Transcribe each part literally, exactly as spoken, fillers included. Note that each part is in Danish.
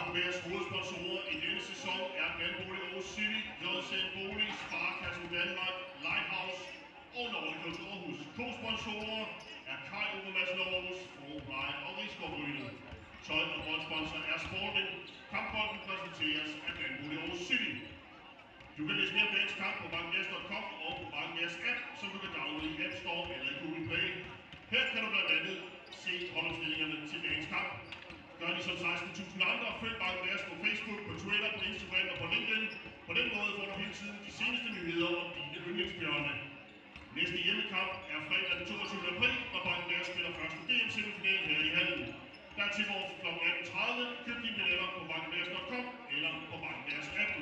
Bears hovedsponsorer i denne sæson er Vandbolig Aarhus City, J C N Bolig, Sparekassen Danmark, Lighthouse og Nordic Aarhus. Co-sponsorer er Kai Ove Madsen Aarhus, Forpleje og Rigskovbrynet. Tøj- og boldsponsor er Sporting. Kampbolden præsenteres af Vandbolig Aarhus City. Du kan læse mere om dagens kamp på bankgas punktum com og på Bankgas app, som du kan downloade i App Store eller i Google Play. Her kan du blandt andet se holdopstillingerne til dagens kamp. Gør ligesom seksten tusind andre, følg Bankgas på Facebook, på Twitter, på Instagram og på LinkedIn. På den måde får du hele tiden de seneste nyheder om dine yndlingsbjørne. Næste hjemmekamp er fredag den toogtyvende april, når Bankgas spiller første D M-semifinal her i hallen. Der er til vores klokken atten tredive. Køb dine billetter på bankgas punktum com eller på Bankgas appen.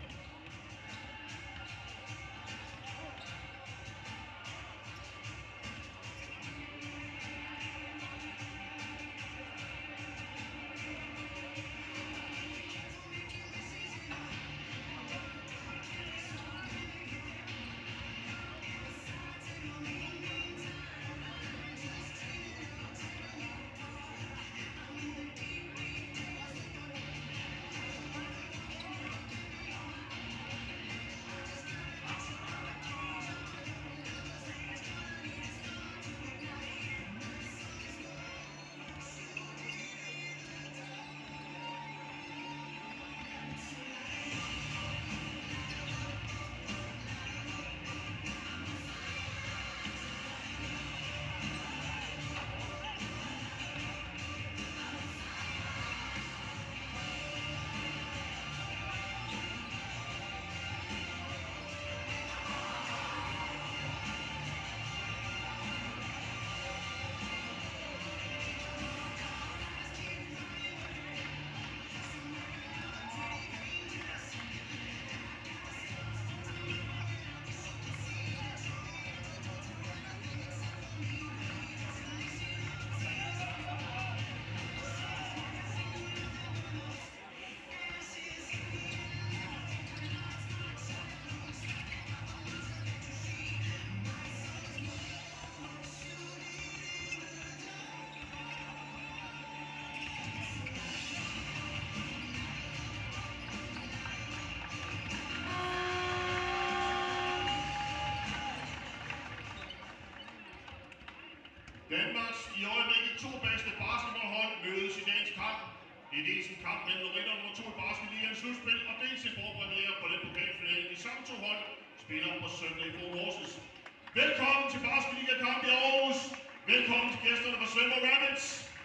Danmarks i øjeblikket to bedste basketballhold mødes i dagens kamp. Det er dels en kamp mellem nummer nummer to i basketligaens slutspil, og dels en forpremiere på den pokalfinale. De samme to hold spiller på søndag i Fort Horsens. Velkommen til Basketliga-kamp i Aarhus. Velkommen til gæsterne fra Svendborg Rabbits.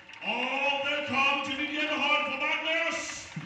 Og velkommen til dit hjemmehold fra Bankgas.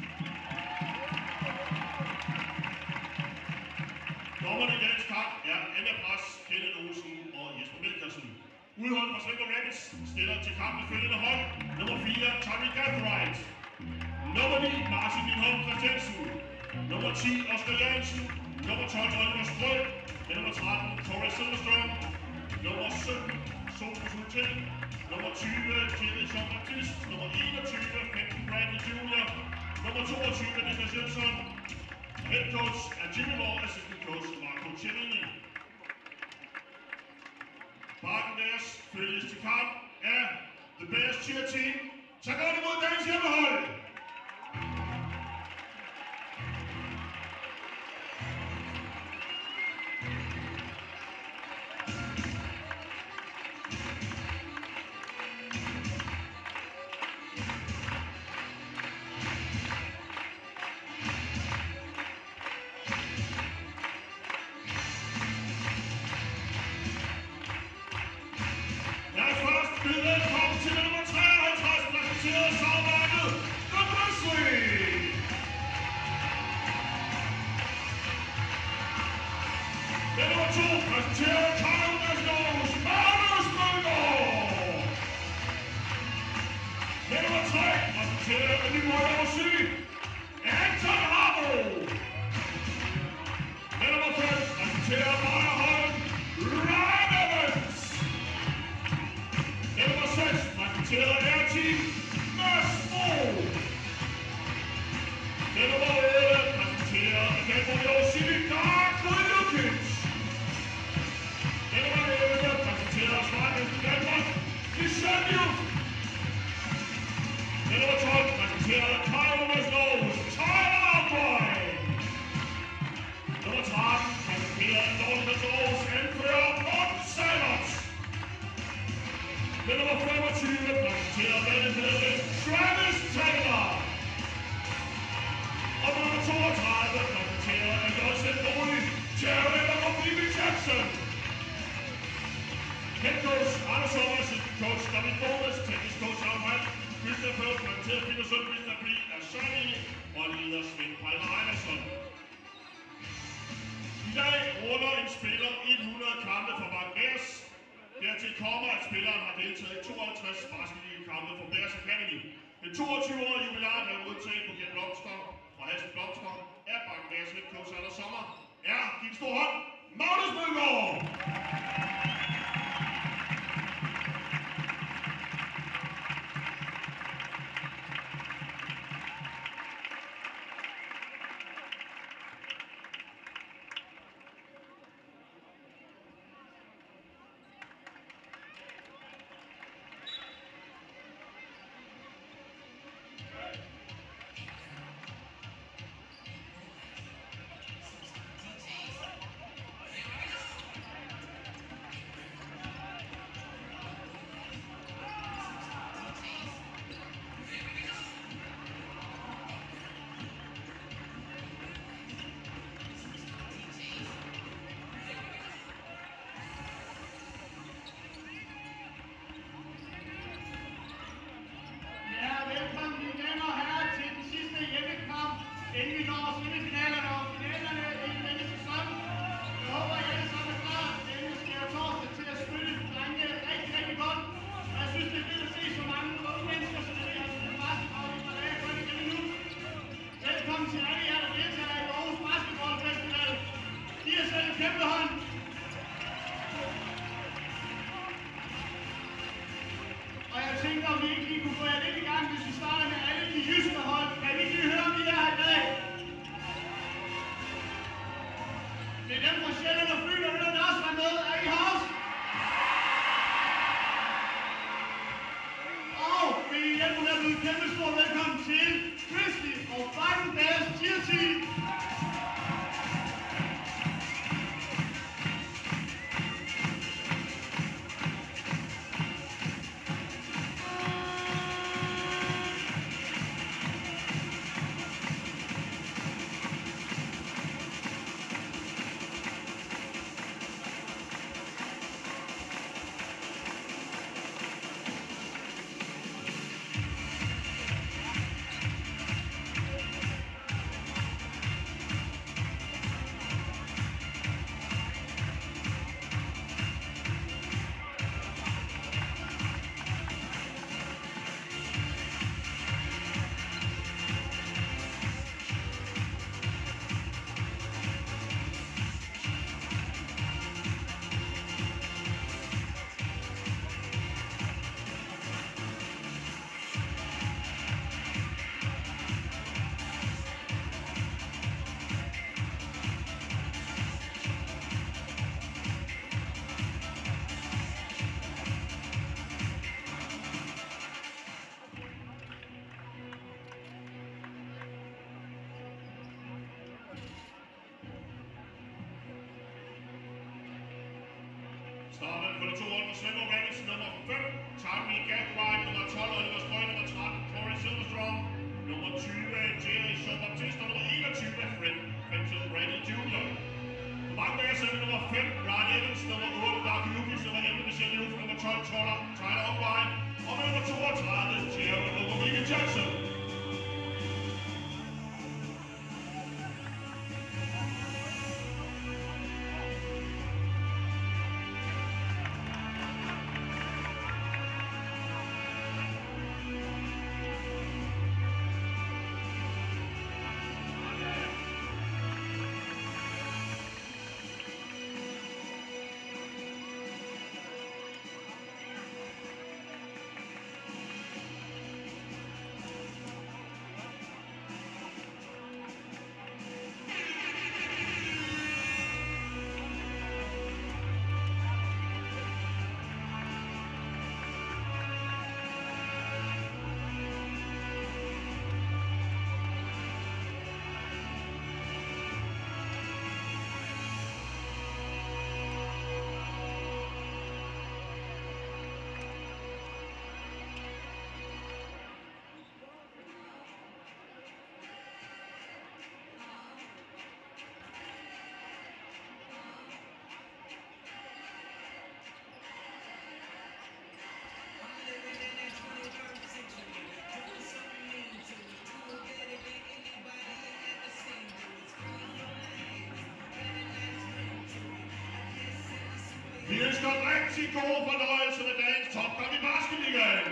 Dommerne i dagens kamp er Anna Brass, Kenneth Olsen og Jesper Melkersen. Udholdet fra Svendborg Rabbits stiller til kampen følgende hold. Nummer fire, Tommy Gathright. Nummer ni, Martin Lindholm Christiansen. Nummer ti, Oscar Jørgensen. Nummer tolv, Oliver Strø. Nummer tretten, Torres Silverstrøm. Nummer sytten, Sofus Hulten. Nummer tyve, Thierry Jean-Baptiste. Nummer enogtyve, Fenton Bradley junior Nummer toogtyve, Niklas Jønsson. Head coach er Jimmy Moore, assistant coach Marco Cellini. Bankgas følges til kamp af The Bears Cheer Team. Tag godt imod dagens hjemmehold! Velkommen til nummer treoghalvtreds, præsenteret samarbejdet The Grizzly. Den nummer to, præsenteret Kyle Masnos, Magnus Mølgaard. Den nummer tre, præsenteret af Nyborg Aarhus City, Anton Harbo. Den nummer fem, præsenteret af Bayerholm, Ryan Evans. Den nummer seks, præsenteret af R-Team, Mads Moe. Den nummer otte, præsenteret af Vandbolig Aarhus City, Dark Lukic. Den nummer elleve, præsenteret af Sparekassen Danmark, Michel Youth. Den nummer tolv, præsenteret af Kyle Maslow. Med nummer femogtyve præsenterer vandemedlem Travis Taylor. Og med nummer toogtredive præsenterer J C Bolig Jerry og Bibi Jackson. Head coach Anders Sommer, assistant coach David Boris, teknisk coach Armand, fysioterapeut præsenterer Peter Sundqvist af Bli Asani og leder Svend Palmer Ejnerson. I dag runder en spiller hundrede kampe for Mark Bears. Dertil kommer, at spilleren har deltaget i tooghalvtreds basketballkampe for Bears Academy. Den toogtyve-årige jubilar, der er udtaget på Kjeld Blomster fra Hassen Blomster, er Mark Bears head coach Anders Sommer. Er din store hånd, Magnus Mølgaard! Inden vi når semifinalerne og finalerne i denne sæson. Jeg håber, at I alle sammen er klar. Denne skal torsdag til at spille drengene rigtig, rigtig godt. Og jeg synes, det er fedt at se så mange unge mennesker, som er ved at spille basketball i Malaysia gør det igen nu. Velkommen til alle jer, der deltager i Aarhus Basketball Festival. Giv jer selv en kæmpe hånd. Og jeg tænker, om vi ikke lige kunne få jer lidt i gang, hvis vi starter med alle de jyske hold. Kan vi ikke lige høre, om I er her i dag? Det er dem fra Sjælland og Fyn, og vil der også være med. Er I her også? Og vil I hjælpe med at byde kæmpe stor velkommen til Grizzly og Fighting Bears Cheer Team. Starter på de to hold for Svend Organis, nummer fem, Tommy Gatwine, nummer tolv, Oliver Strøg, nummer tretten, Corey Silverstrong, nummer tyve, Jerry Jean-Baptiste, og nummer enogtyve, Fred Fenton Brady junior På mange dage er det nummer fem, Ryan Evans, nummer otte, Dark Yukis, nummer elleve, Michelle Youth, nummer tolv, Toller, Tyler Ogwine, og nummer toogtredive, Jerry og Bibi Jackson. Rigtig god fornøjelse med dagens topkamp i Basketligaen.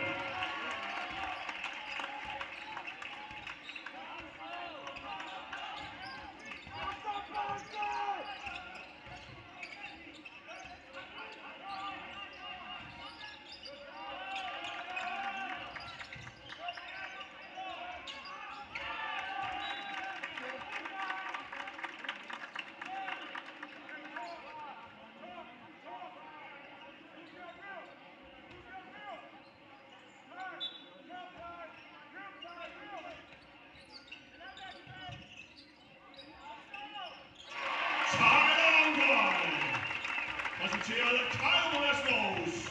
Præsenteret af Kyle Westmos.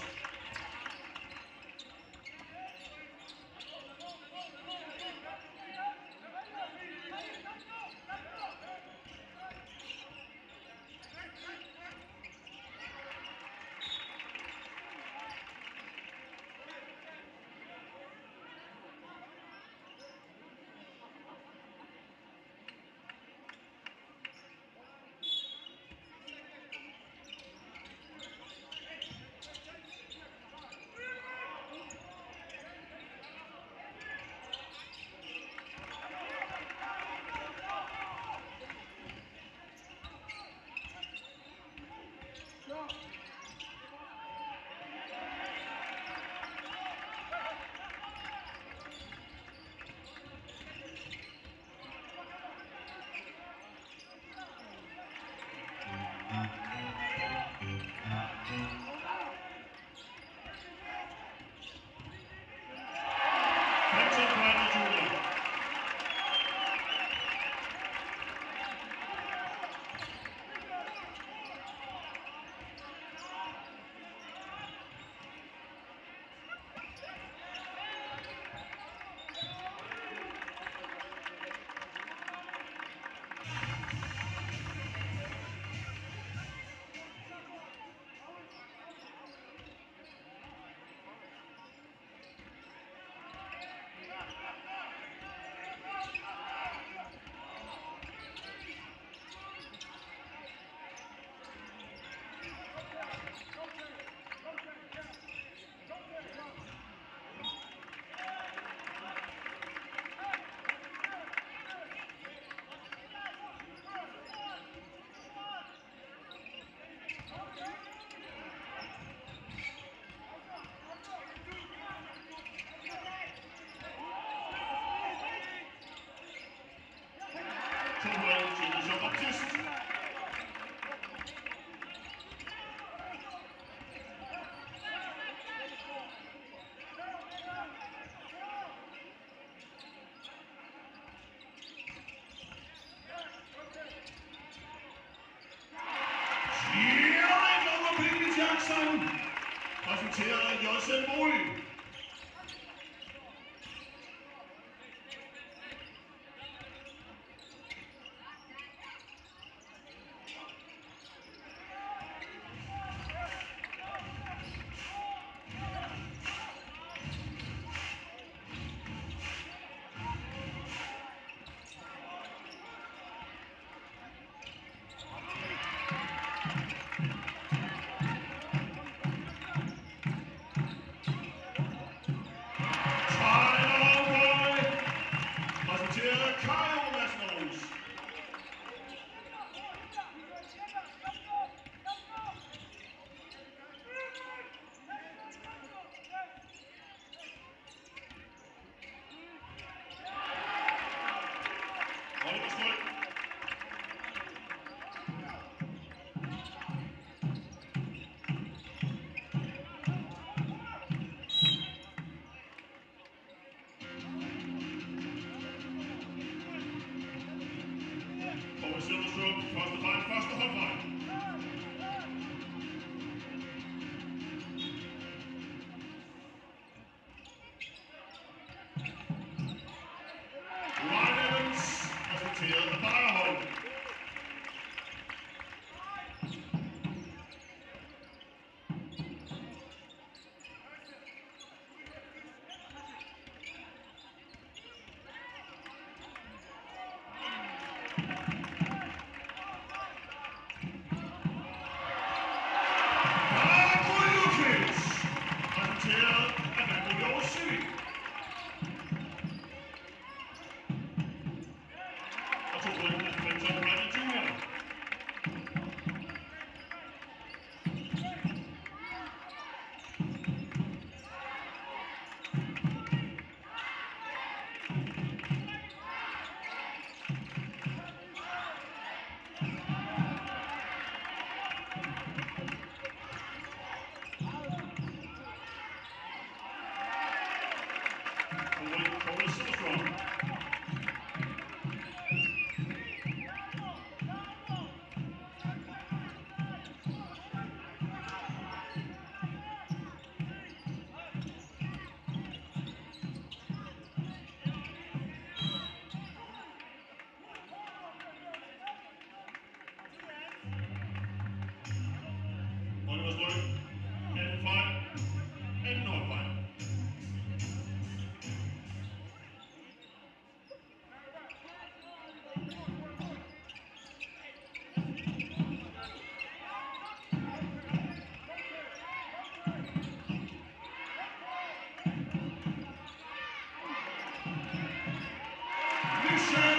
Jackson, præsenteret af Jørgen Bolig. Silverstrom, første fejl, første håndfejl. Ryan Evans, præsenteret af Bayerhold.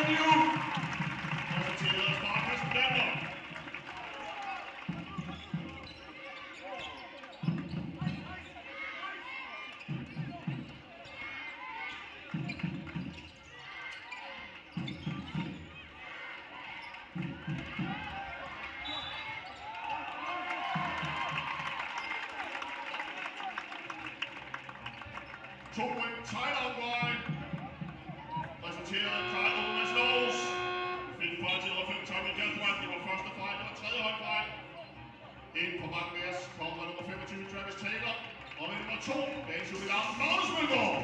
Sjælland præsenteret af Sparkassen Danmark. To point timeout-line. Præsenteret af Karl Omas Lovs. Fik fejl til nummer fem, Tommy Gathwatt. Det var første fejl, det var tredje holdfejl. Ind på Magværs kommer nummer femogtyve, Travis Taylor. Og med nummer to, dagens jubilar, Magnus Mølgaard.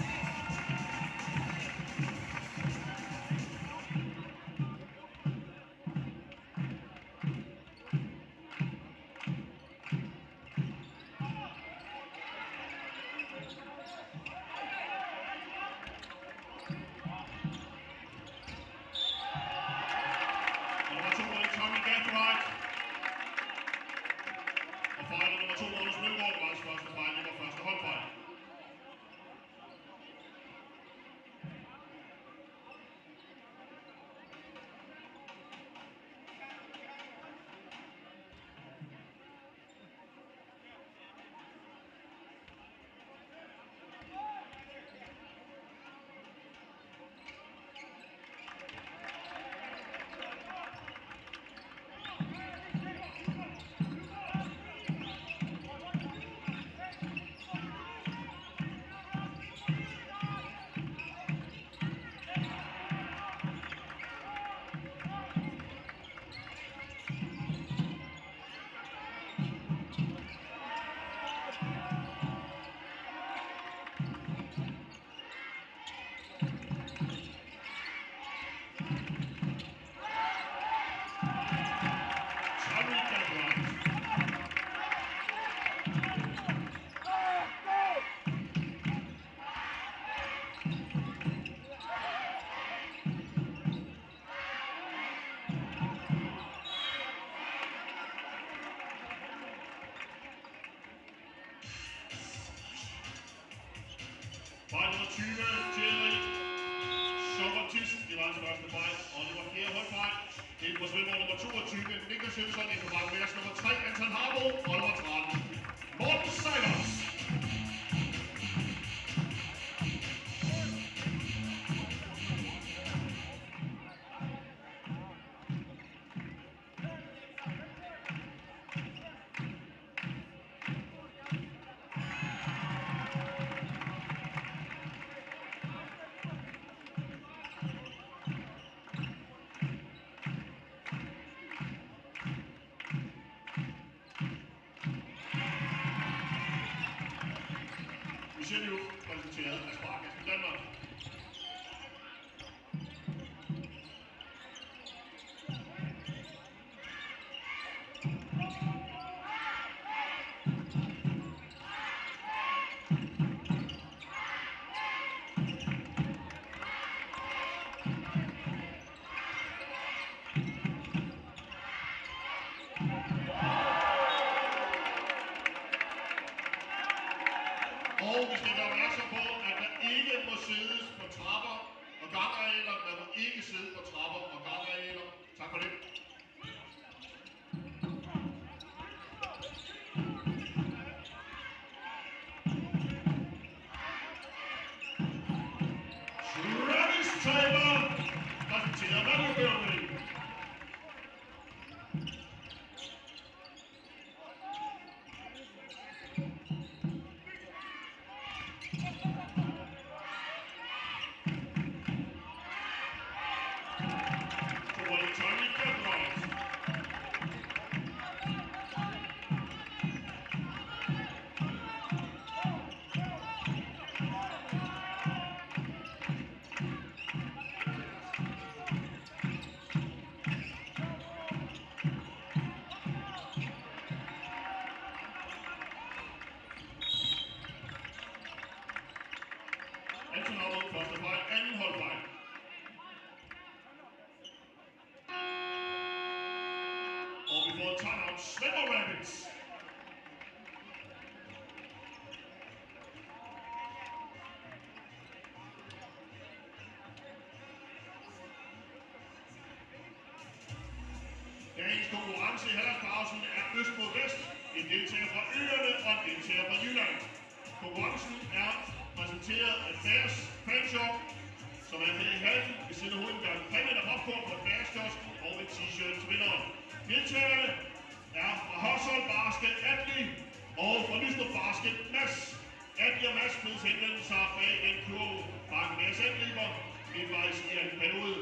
Fejl nummer tyve, Jerry Jean-Baptiste. Det var hans første fejl, og det var fjerde holdfejl. Ind på Svendborg nummer toogtyve, Niklas Jønsson. Ind på Magværs nummer tre, Anton Harbo. Og nummer tretten, Morten Sejlers. Michelle præsenteret af Sparkassen Danmark. Og vi skal være opmærksom på, at der ikke må siddes på trapper og gangarealer. Der må ikke sidde på trapper og gangarealer. Tak for det. Travis Taylor præsenterer Vandrøbøvning. Anton Harbo, første fejl, anden holdfejl. Og vi får en timeout, Svendborg Rapids. Dagens konkurrence i halvdagspausen er øst mod vest. En deltager fra Øerne og en deltager fra Jylland. Konkurrencen er præsenteret af Bærs Fanshop, som er med i hallen ved siden af hovedindgang. Præmien er popcorn fra Bærskiosken og en t-shirt til vinderen. Deltagerne er fra Hørsholm Basket Atli og fra Lystrup Basket Mads. Atli og Mads bedes henvende sig bag den kurve. Bakken deres angriber midtvejs i anden periode.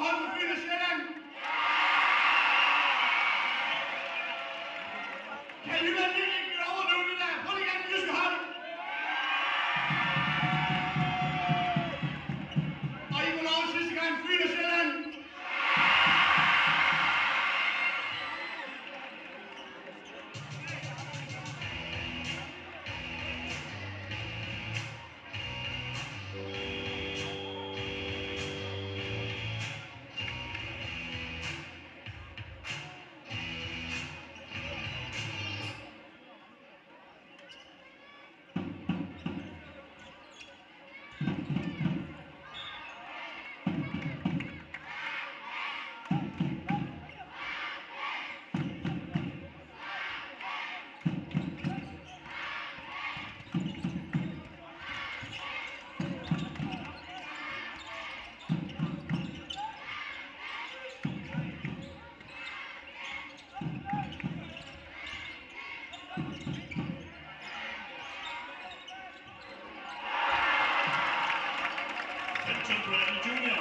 hold på Fyn og Sjælland? Kan Jylland virkelig ikke blive overdøvet det der? Hold igen, jyske hold! Og I får lov sidste gang, Fyn og Sjælland! Kenton Bradley junior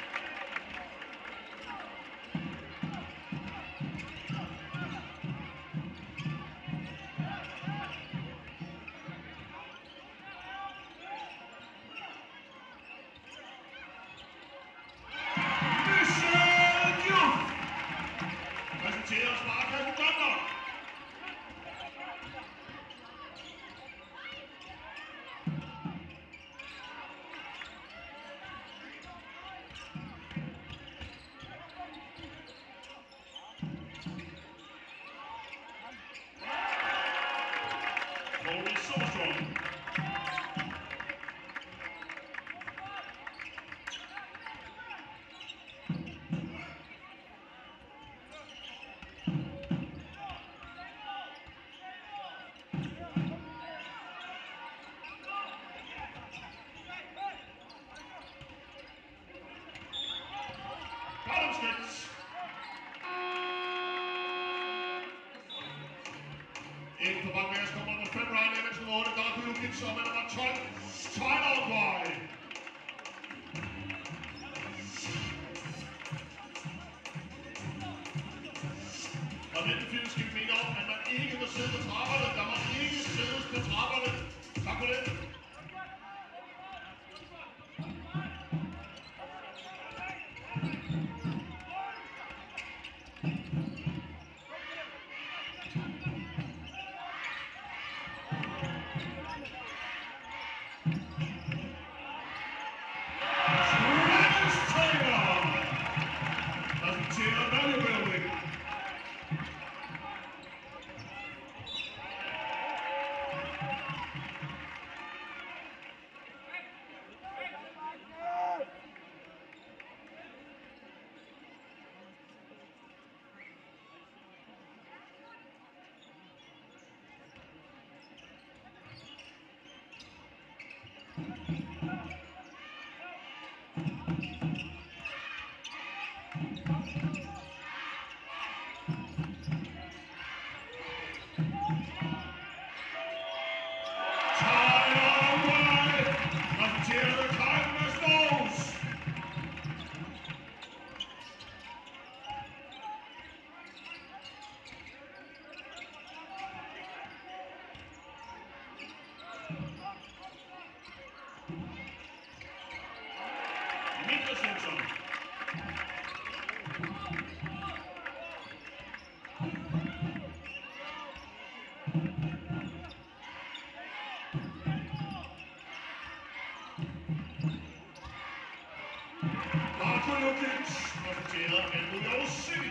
Michel Diouf præsenterer Sparkassen Danmark. Maurice Soderstrom. Bottomskits. Inden for bakværs kommer nummer fem, Ryan Evans, nummer otte, Darko Lukic, og med nummer tolv, Tyler O'Quay. Og den film skal vi mene om, at man ikke må sidde på trapperne. Der må ikke siddes på trapperne. Tak for det. Darko Lukic præsenterer af New York City.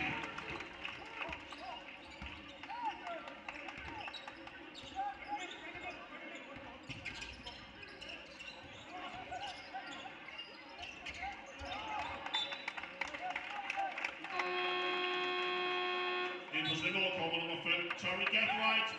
Inden for Svendborg kommer nummer fem, Tommy Gathright.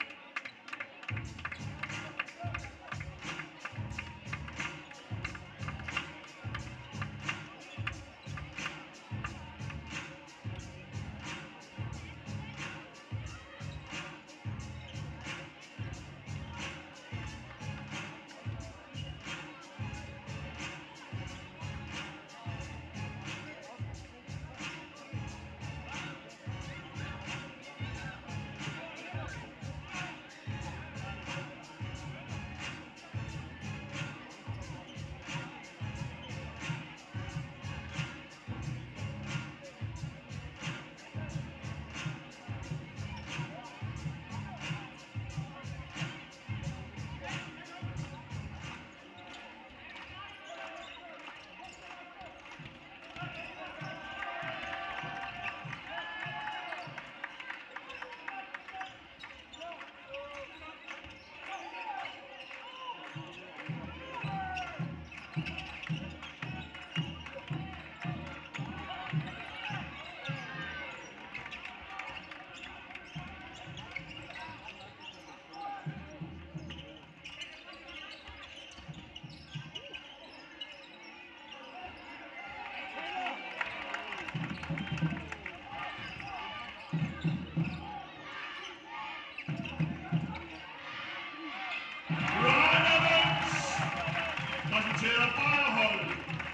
Præsenteret Bayerhold.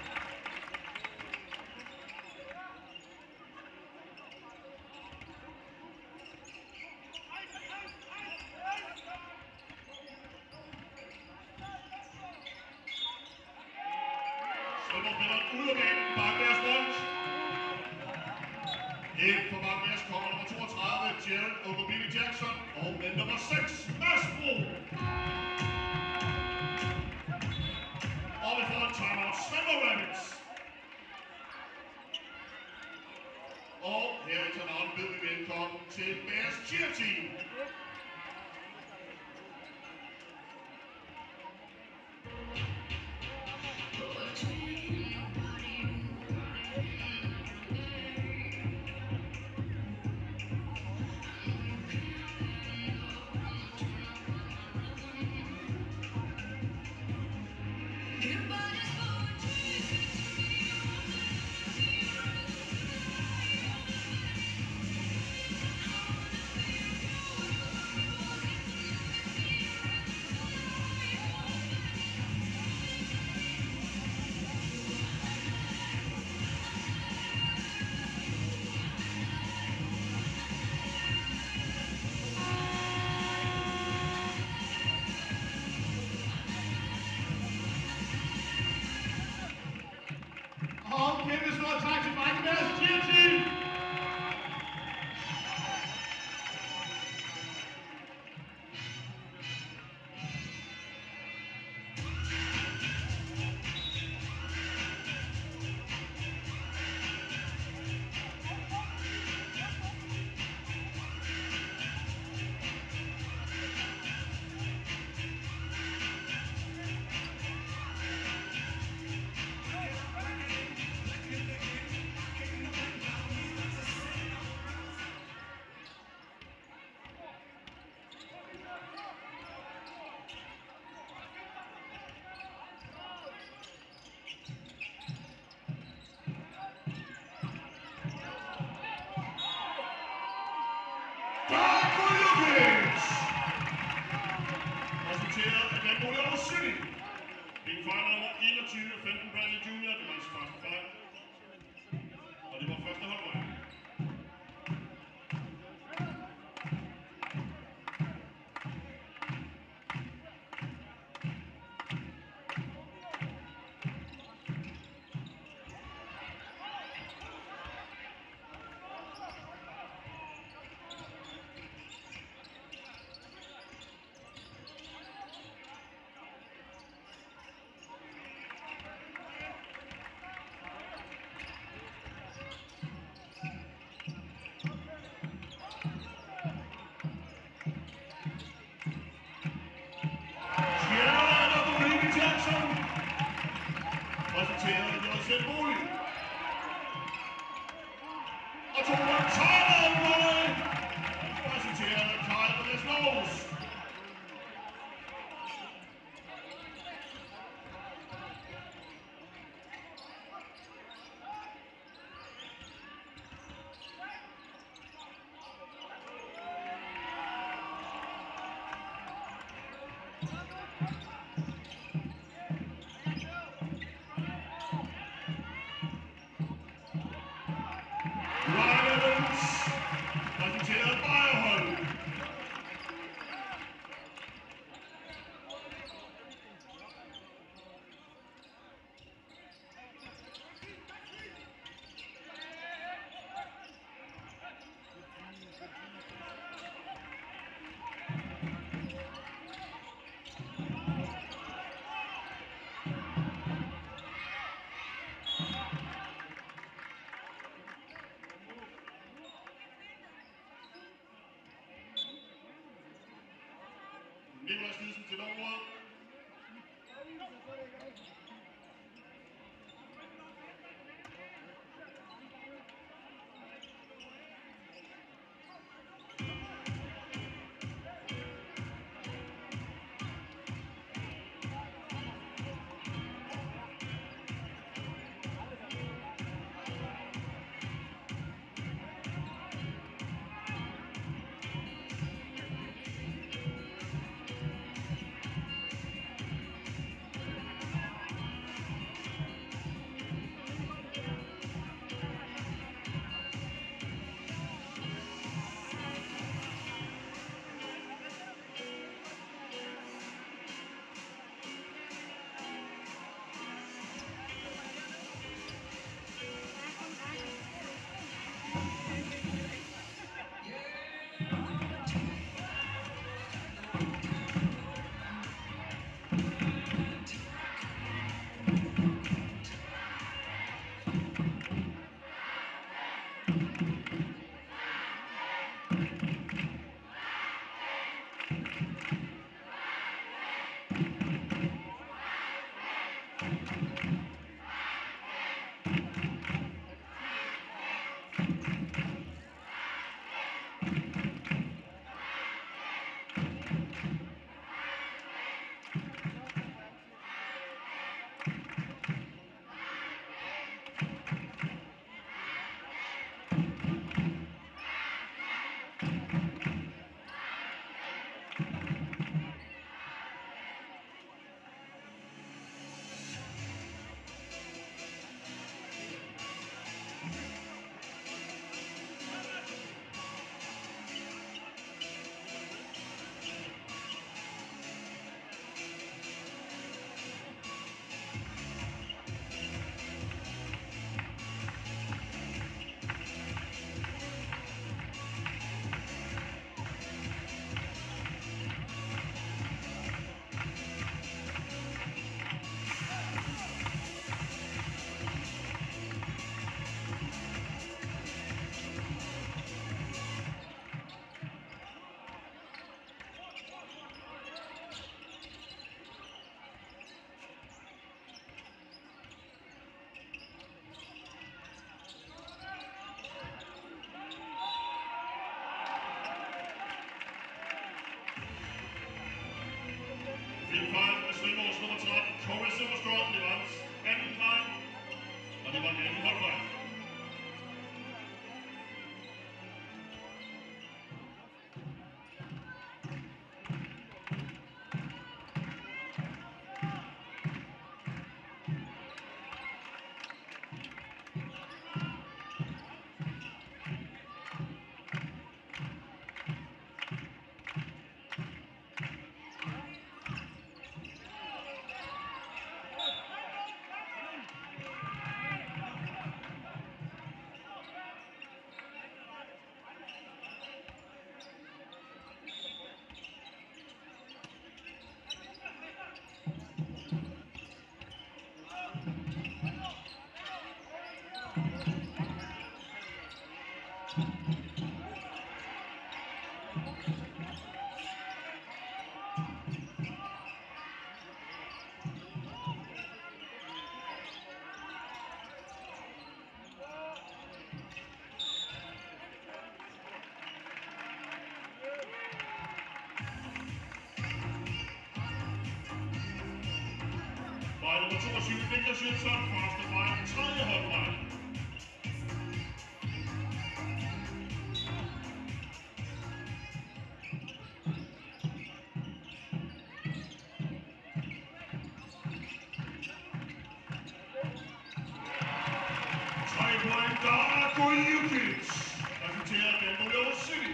Svendborg spiller ud af banen, Bakkers rundt. Ind for Bakkers kommer nummer toogtredive, Jared Ogobili Jackson, og med nummer seks, Mads Bro. Og vi får en timeout, Svendborg Rabbits. Og her i timeouten byder vi velkommen til Bears Cheer Team. Og kæmpe stor tak til Bakkers Cheer Team. Præsenteret af Glenn Boligård City. En fejl nummer enogtyve, femten Bradley junior, det var hans første fejl. Og det var første holdvej. Præsenteret af Jørgen Bolig. Og to var Tyler Bolig. Præsenteret af Kyle Lesnos. Præsenteret Bayerhold. Nikolaj Stidsen til dområdet. Danmark anden holdvej. Vej nummer toogtyve, Niklas Jønsson, første vej, tredje holdvej. Tre point, Darko Jukic, præsenterer Danbury City.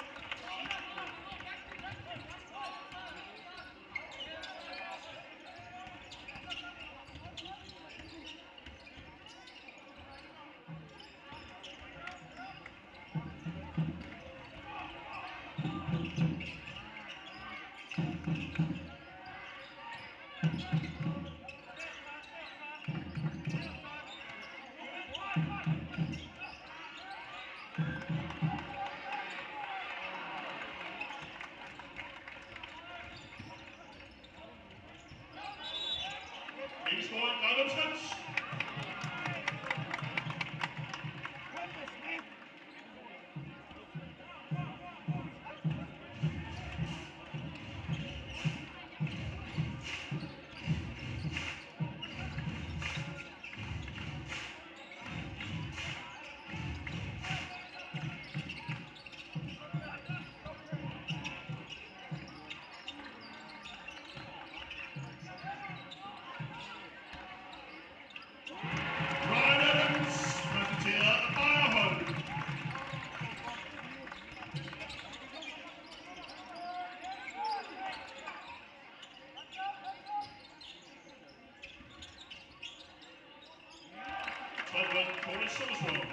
Ikke scoring, Grønland Trends. Cody Summerswell.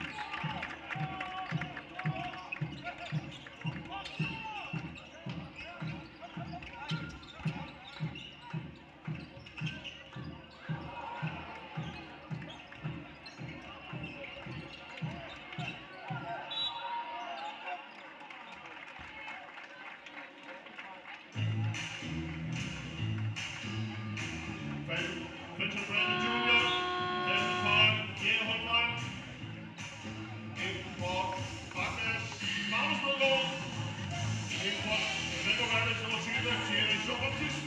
Vincent Brandon junior Anden point, fjerde holdvej. En for Ragnas Magnus Mødgaard. En for Svendborg Randers nummer tyve, Thierry Jean-Baptiste.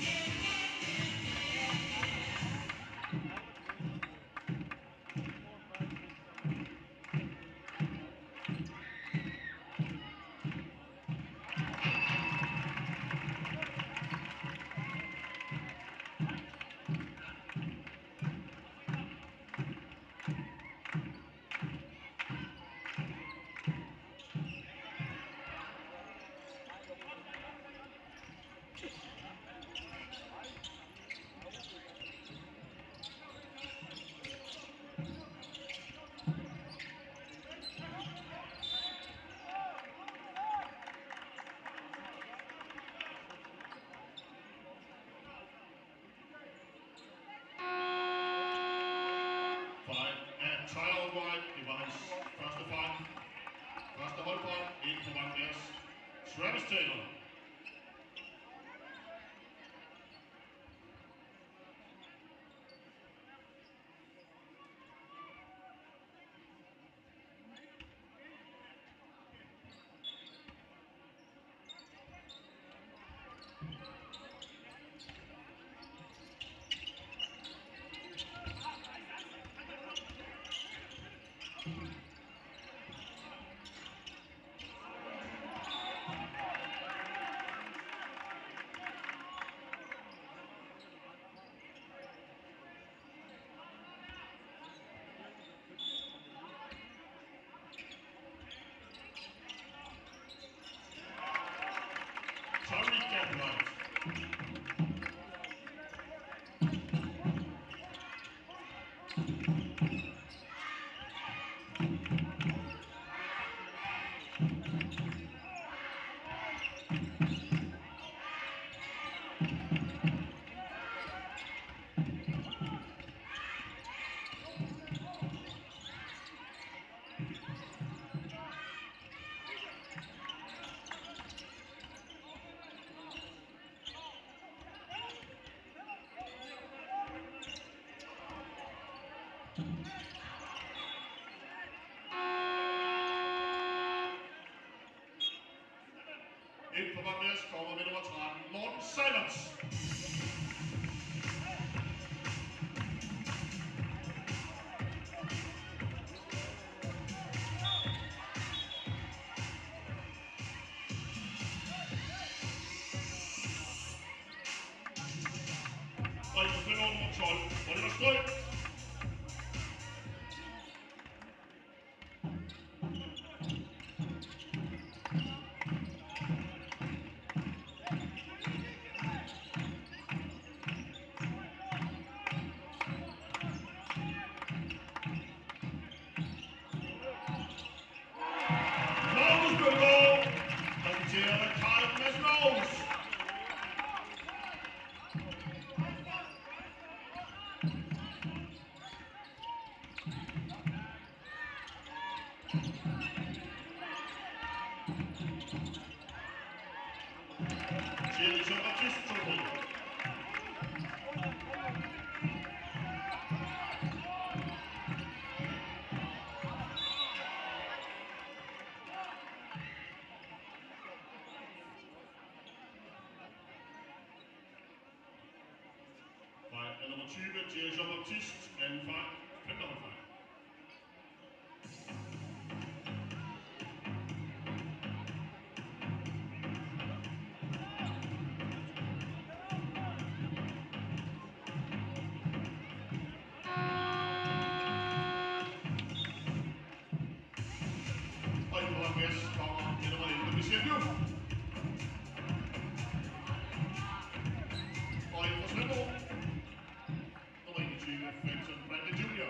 Fejl af Tyler White, det var hans første fejl. Første holdbold, ind på Ragnas Travis Taylor. Ind på Barnæs kommer med nummer tretten, Morten Seilerts. Og i forsøger nummer tolv, Oliver Strøg. Magnus Bølgaard, præsenteret af Carl Madsen Aarhus. Thierry Jean-Baptiste Touré. Fejl er nummer tyve, Thierry Jean-Baptiste, anden fejl, femte fejl. Og i Barnæs kommer med nummer elleve, Michel Diouf. Og i fra Svendborg, nummer enogtyve, Fenton Bradley junior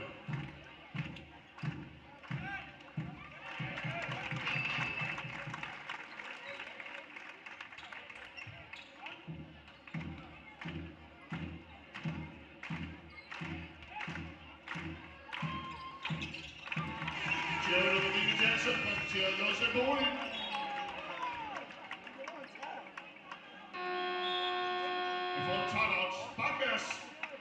Jerry Lovine Jackson præsenterer Josef Bolig. Vi får en timeout. Bakværs.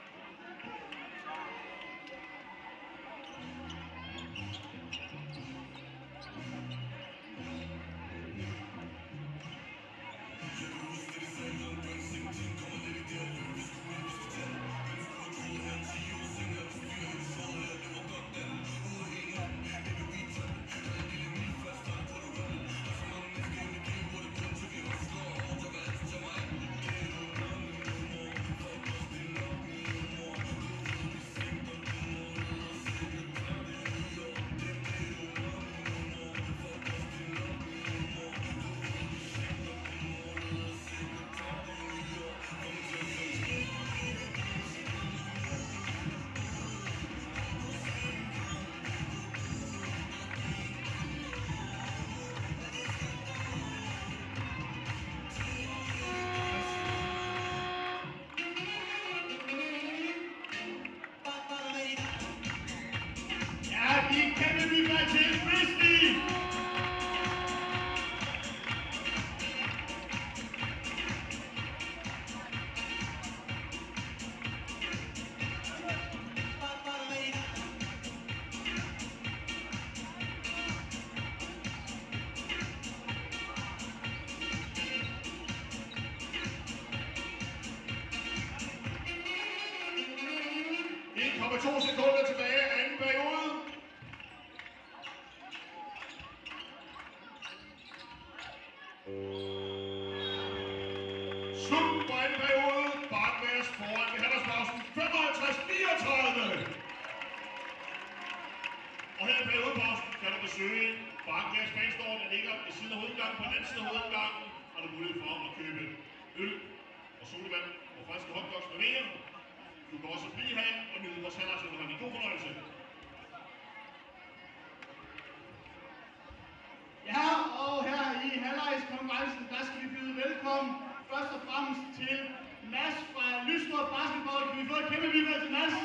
en komma to sekunder tilbage af anden periode. Slut på anden periode. Barnæs foran ved halvårspausen femoghalvtreds niogtredive. Og her i periodepausen kan du besøge Barnæs Fanstore, der ligger ved siden af hovedindgangen. På den anden side af hovedindgangen har du mulighed for at købe øl og sodavand og friske hotdogs med mere. Du kan også blive her og nyde vores halvårsunderholdning. God fornøjelse. Ja, og her i halvårskonkurrencen, der skal vi byde velkommen først og fremmest til Mads fra Lystrup Basketball. Kan vi få et kæmpe bifald til Mads?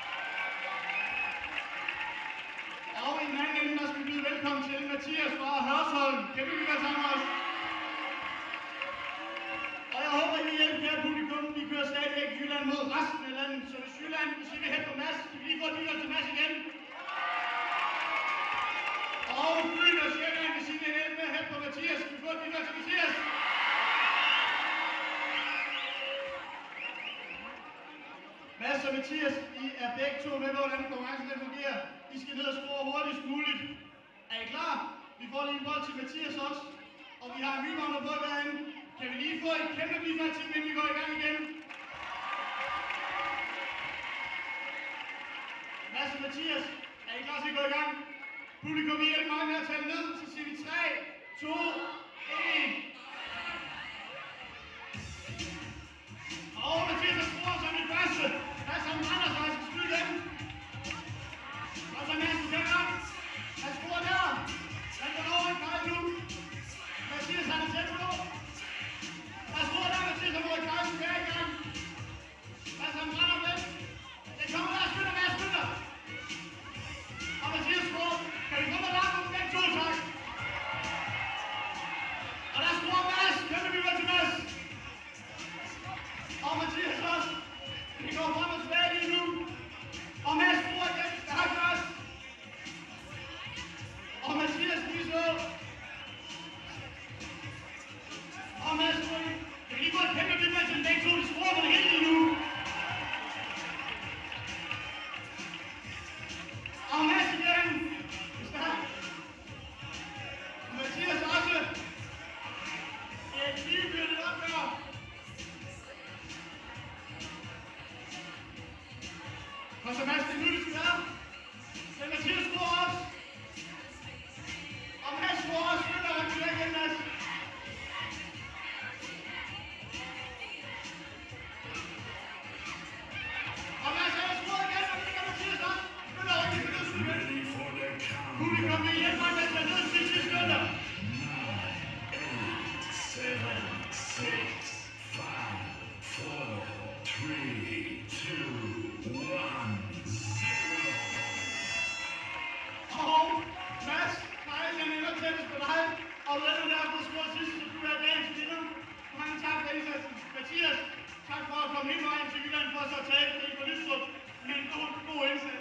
Og i den anden ende, der skal vi byde velkommen til Mathias fra Hørsholm. Kæmpe bifald sammen med os. Og jeg håber, I vil hjælpe her publikum. Vi kører stadigvæk Jylland mod resten af landet, så hvis Jylland skal vi hætte på Mads. Skal vi lige få et bidrag til Mads igen? Og Fyn og Sjælland vil sige det helt med hætte på Mathias. Skal vi få et bidrag til Mathias? Mads og Mathias, I er begge to med på, hvordan konkurrencen den fungerer. I skal ned og score hurtigst muligt. Er I klar? Vi får lige en bold til Mathias også. Og vi har en rebound på derinde. Kan vi lige få et kæmpe bidrag til, inden vi går i gang igen? Mads og Mathias, er I klar til at gå i gang? Publikum, I hjælper mig med at tælle ned. Så siger vi tre, to, et. Og Mathias har scoret som det første. Mads han brænder, så han skal skyde den. Og så Mads, du kan op. Han scorer der. Han går over en fejl nu. Mathias han er tæt på. Han scorer der, Mathias har været Karl, du kan i gang. Mads han brænder med. Det kommer der, skynder Mads, skynder. Og Mathias scorer. Kan vi få noget langt på begge to, tak. Og der scorer Mads. Kæmpe vi til Mads. Og Mathias også. Vi går frem og tilbage lige nu. Og Mads bruger igen. Tak, Mads. Og Mathias lige så. Og Mads bruger igen. Jeg kan lige få et kæmpe bidrag til begge to. De scorer på det hele lige nu. Og Mads igen. Stærk. Mathias også. Et ligegyldigt opgør. Og så Mads, det er nu, det skal være. Men Mathias scorer også. Og Mads scorer også. Skynder han til igen, Mads. Og Mads har scoret igen, og det gør Mathias også. Skynder han til igen. Publikum vil hjælpe mig med at tage ned til sidste skynder. seven, six, five, four, three, two, one, zero. Og Mads, nej, jeg ender tættest på dig. Og du ender der på score sidst, så du er dagens vinder. Mange tak for indsatsen. Mathias, tak for at komme hele vejen til Jylland for så at tage det på Lystrup. Men en god, god indsats.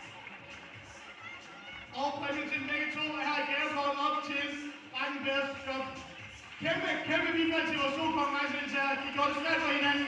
Og præmien til begge to er her i gavekort op til Rankenbergs Shop. Kæmpe, kæmpe bidrag til vores to konkurrencedeltagere. De gjorde det svært for hinanden.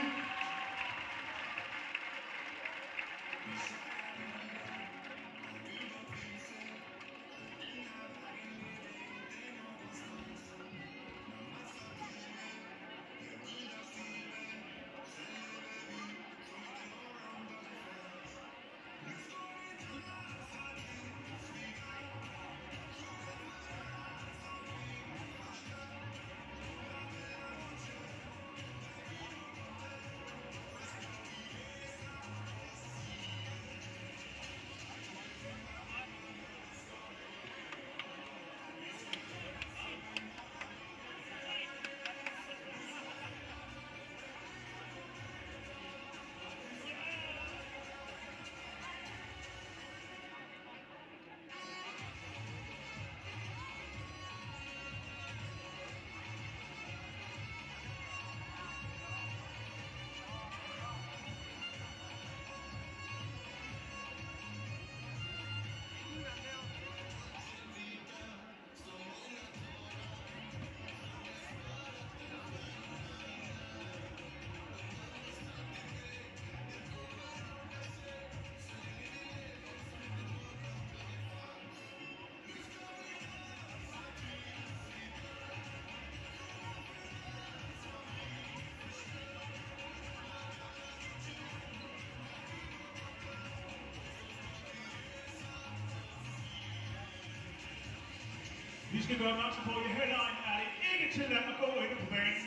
Vi skal gøre opmærksom på, at i halvlejen er det ikke tilladt at gå inde på banen.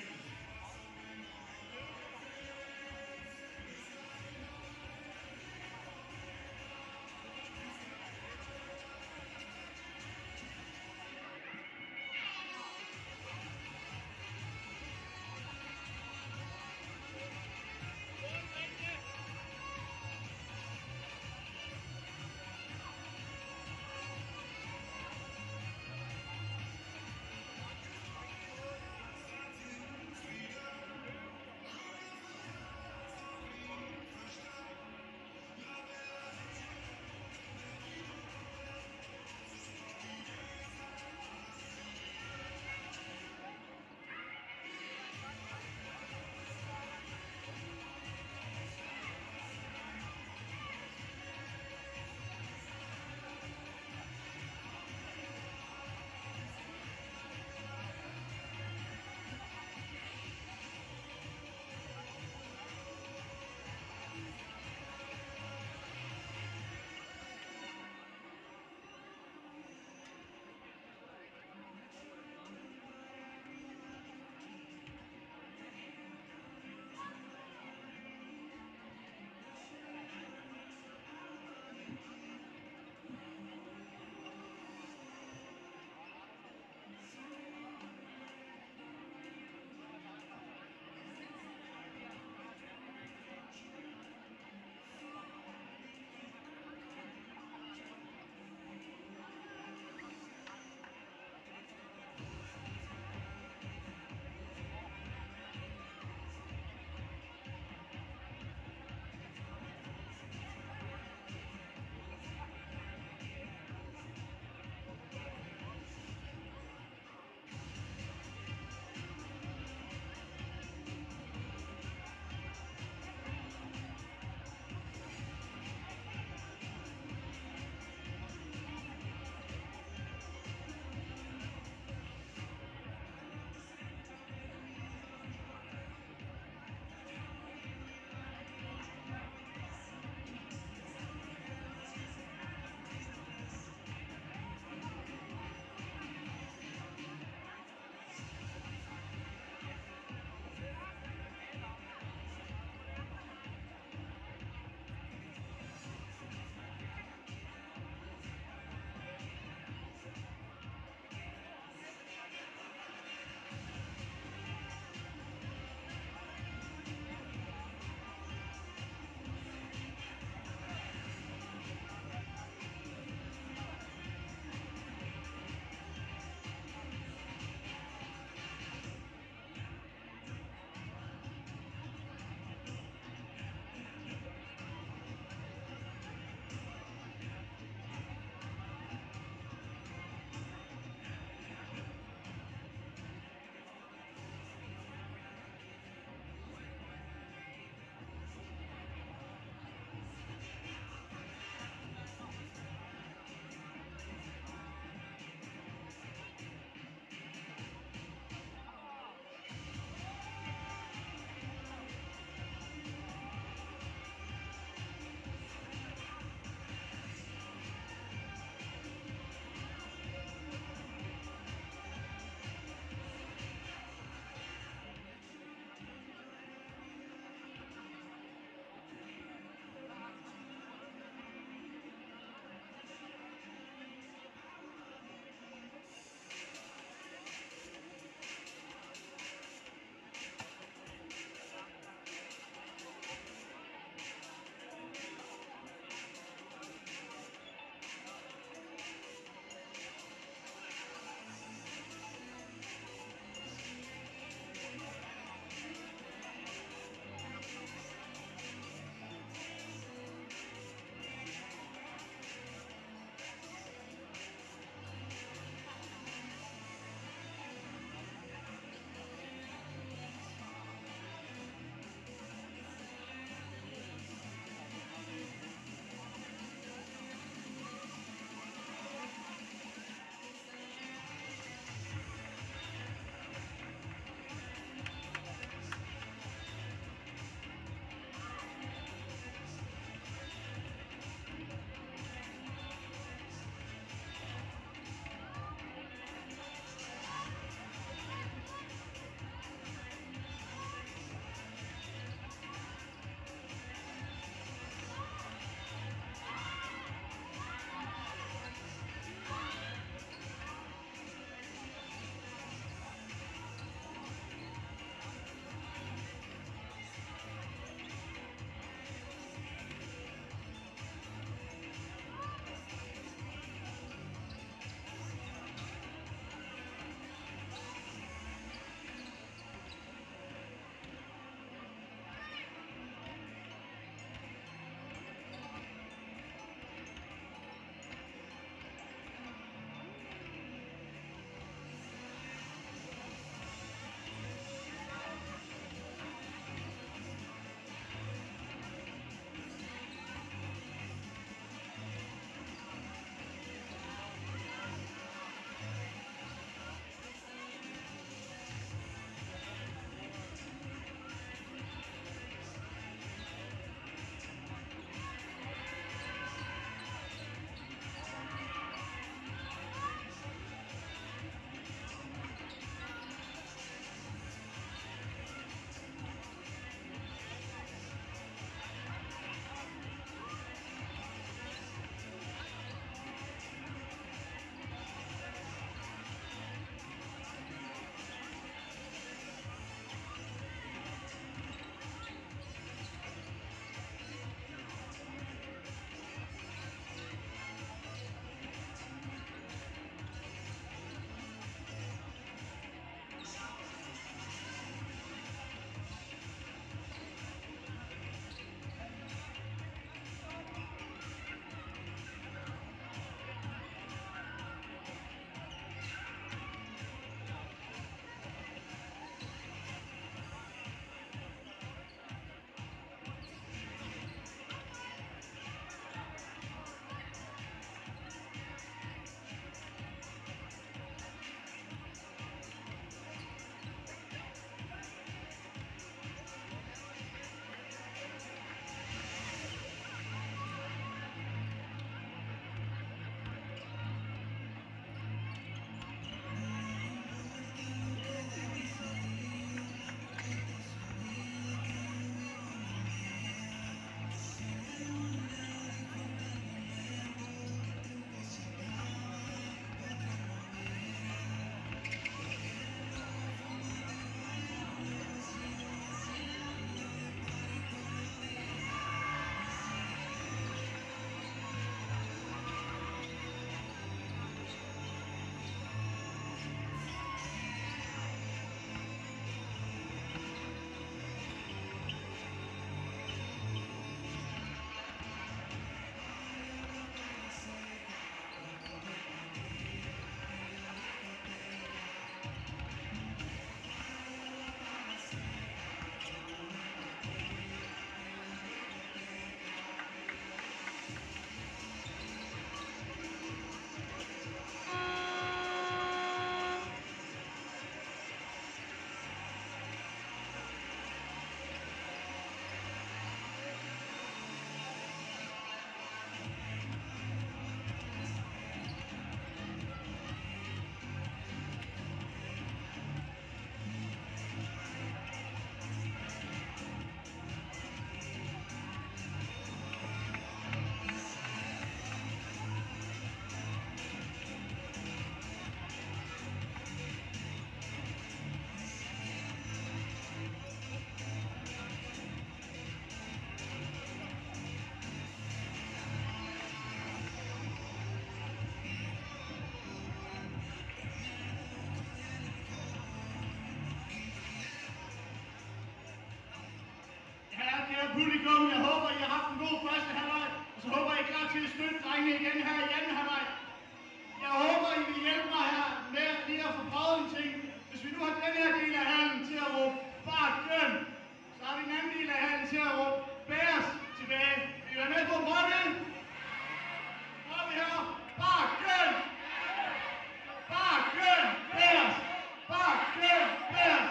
spytte, drenge, igen her i anden halvleg. Jeg håber, I vil hjælpe mig her med lige at få prøvet en ting. Hvis vi nu har den her del af hallen til at råbe Bakken, så har vi den anden del af hallen til at råbe Bærs tilbage. Vil I være med på at prøve det? Prøver vi her. Bakken! Bakken! Bærs! Bakken! Bærs!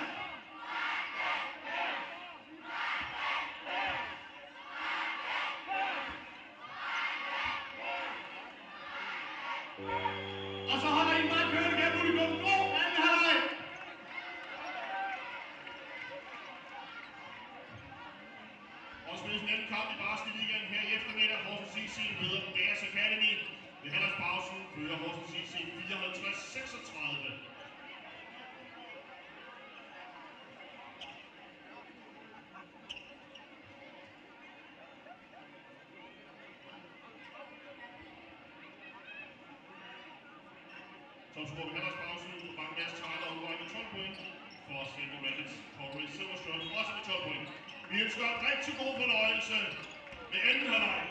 Og så holder I bare kørende gennem publikum. God anden halvleg. Og spilles en anden kamp i Barske Ligaen her i eftermiddag. Horsens I C møder Bærs Academy. Ved halvårspausen fører Horsens I C fireoghalvtreds seksogtredive. Topscorer ved halvårspausen på Bankers Tejler og udvej med tolv point. For Svend Rackets Corey Silverstrøm også med tolv point. Vi ønsker rigtig god fornøjelse med anden halvleg.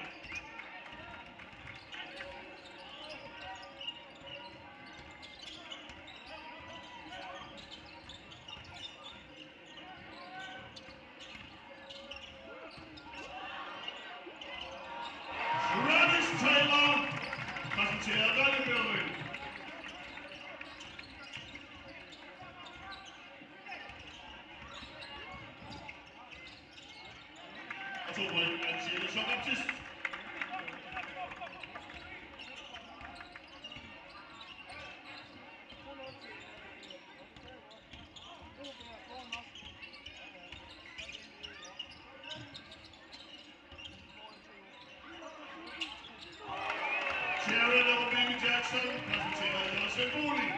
Travis Taylor præsenterer Valgevøring. Og to point af Tjelle som baptist. Jared over Baby Jackson præsenterer Jørgen Bolig.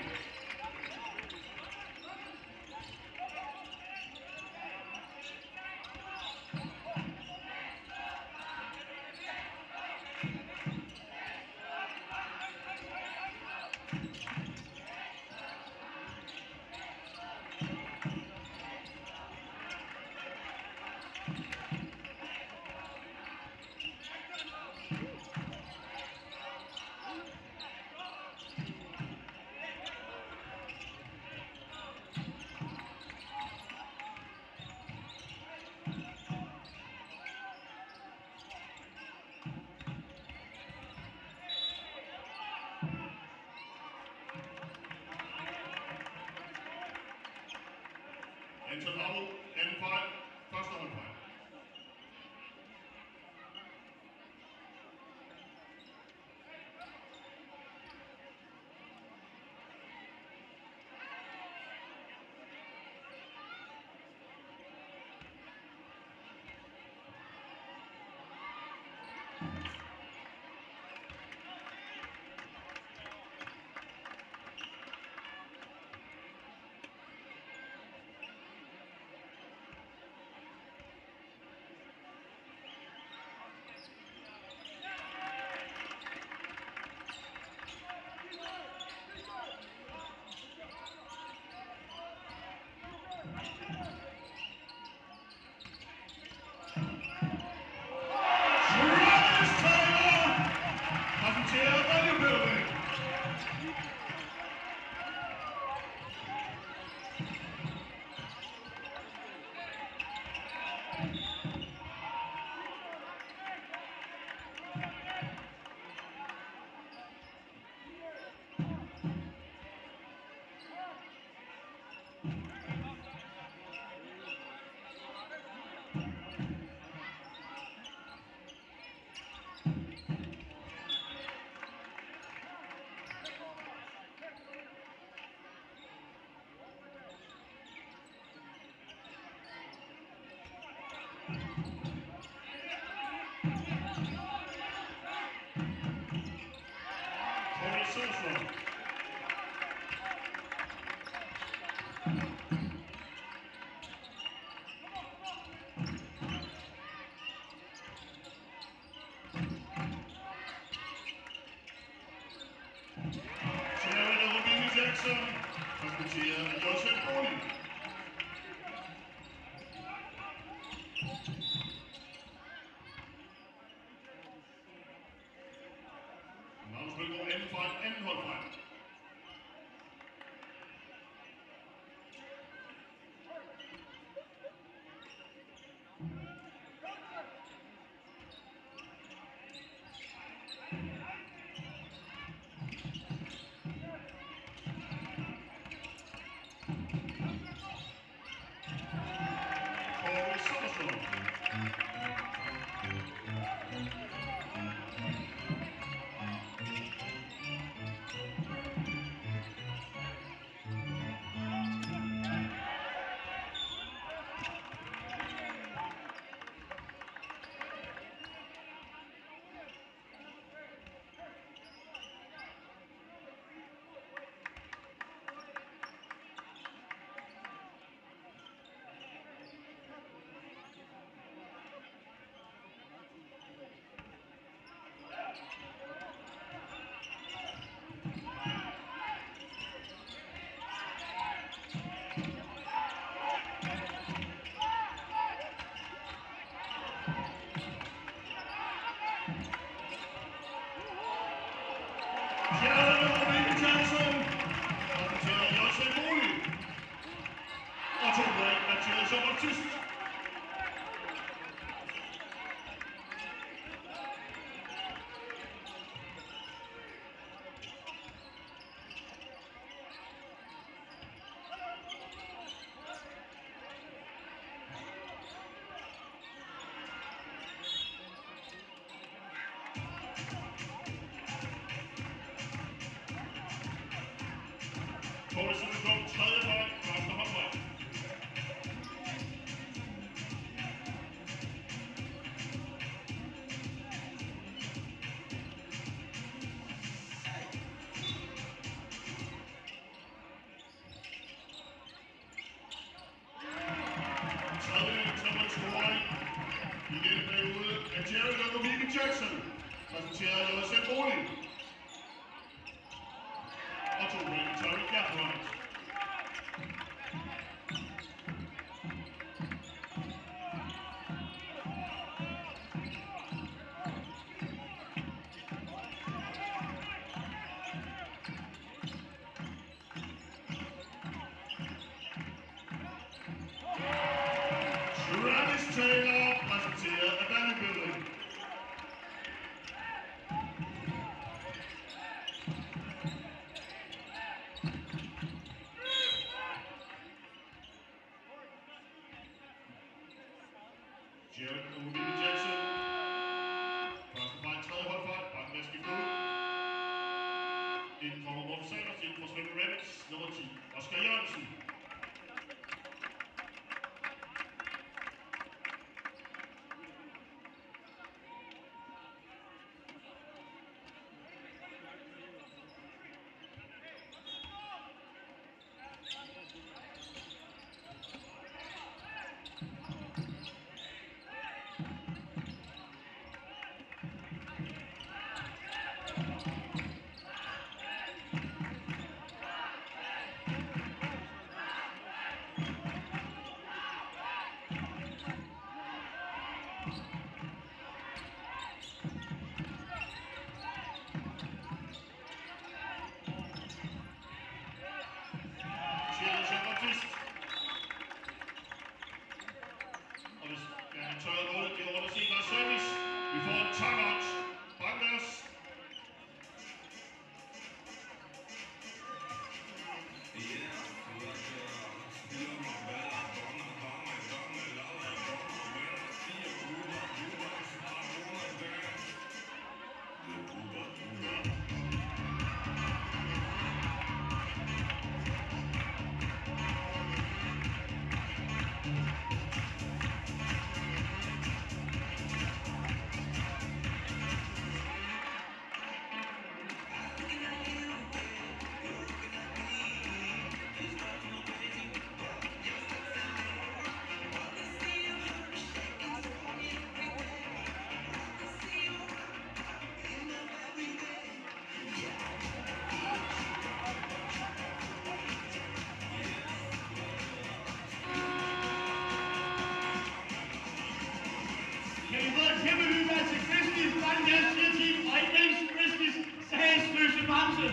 Anton Havl, anden fejl, første håndfejl. Corey Silverstrøm. Jared over Baby Jackson præsenterer Jørgen Bolig. anden fejl, anden holdfejl. Corey Somerstone. Jared O'Reilly Jackson præsenterer J C Bolig. Og to point af Thierry Jean-Baptiste. Corey Somerstone, tredje point, første håndbold. Tredje tremålsscoring i denne periode af Jared O'Reilly Jackson præsenterer J C Bolig. Og to point til Terry Gerhardt. Travis Taylor præsenterer af Vanderbilt. Jared O'Reilly Jackson. Første fejl, tredje holdfejl, bakken er skiftet ud. Ind kommer Morten Sanders, ind fra Svend Rabbits, nummer ti, Oscar Jørgensen. pause.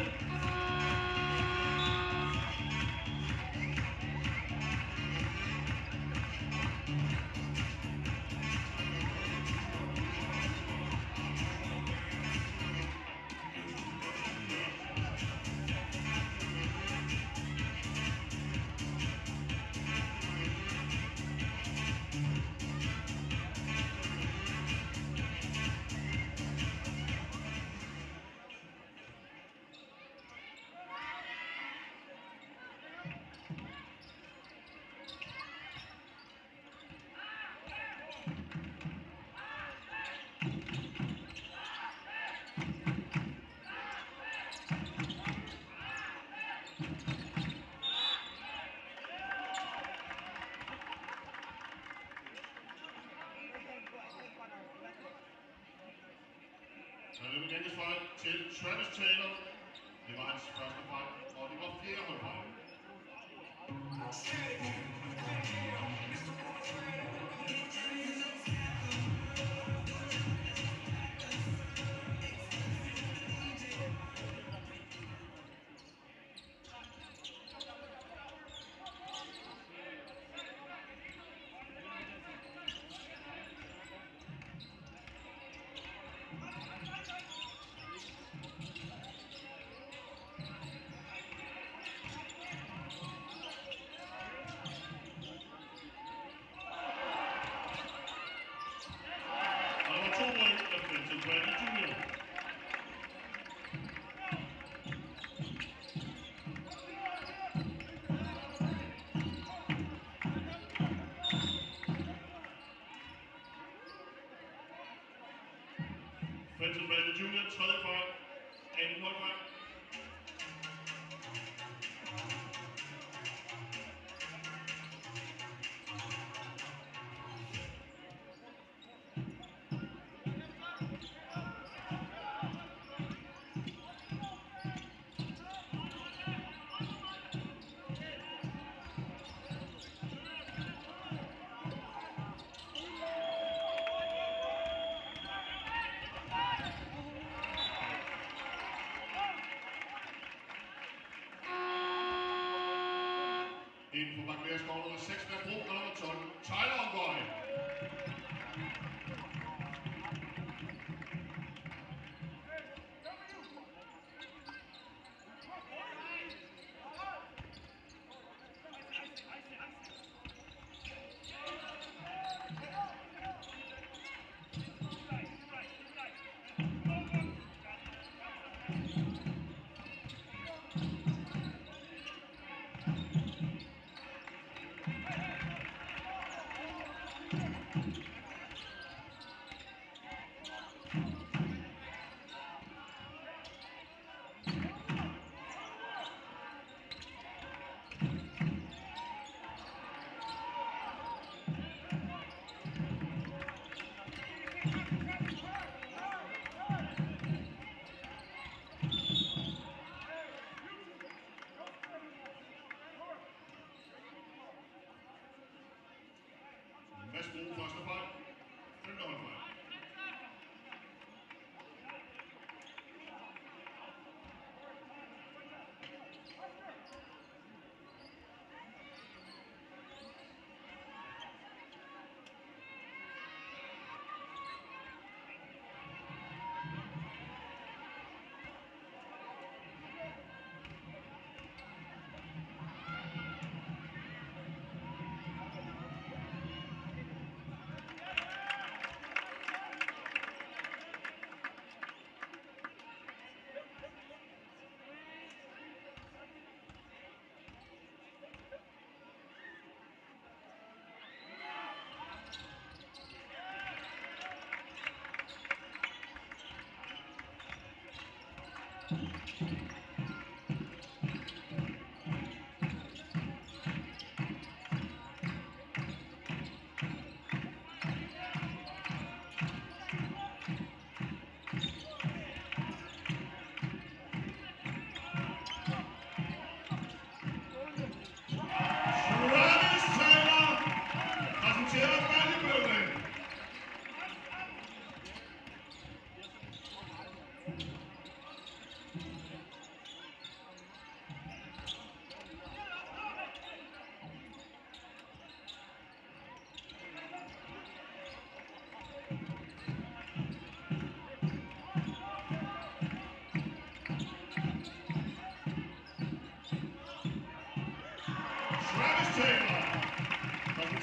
Så er det igen fejl til Travis Taylor. Det var hans første fejl, og det var fjerde holdfejl. Fenton Bradley junior, tredje fejl, anden holdfejl. Inden for Bangladesh-skål nummer seks, Bro, og nummer tolv, Tyler Ongoi.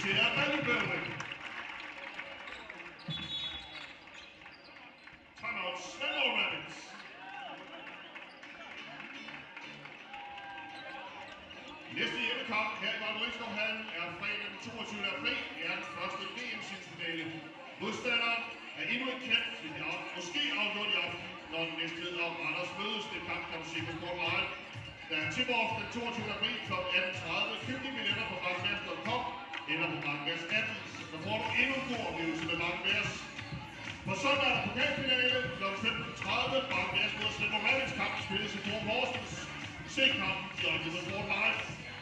til er Valley-Bøvling. Timeout, Svendborg Rabbits. Næste hjemmekamp her i Vejle-Rigskovhallen er fredag den toogtyvende april. Det er den første V M-semifinale. Modstanderen er endnu ikke kendt, men det er måske afgjort i aften, når den næste og Randers mødes. Det kamp kan du se på Sport Live. Der er tip-off den toogtyvende april kl. atten tredive. Køb dine billetter på bankgas punktum com eller på Bankgas appen. Så får du endnu en god oplevelse med Bankgas. På søndag er der pokalfinale kl. femten tredive. Bankgas mod Svendborg Rabbits kamp spilles i Fort Horsens. Se kampen direkte på Sport Live.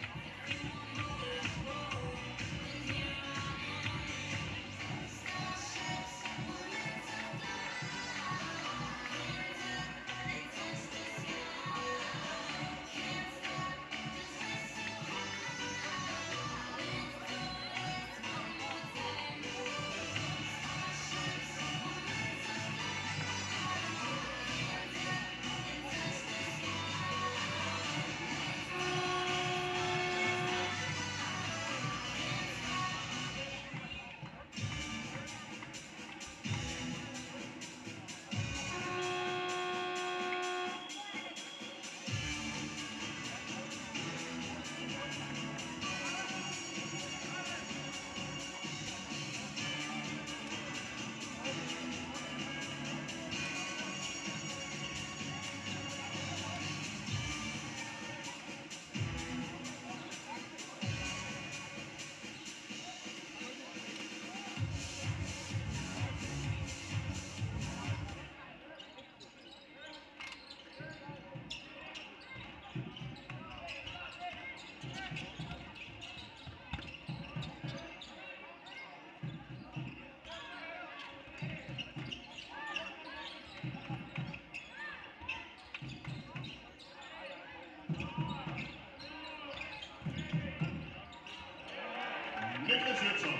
Niklas Jønsson.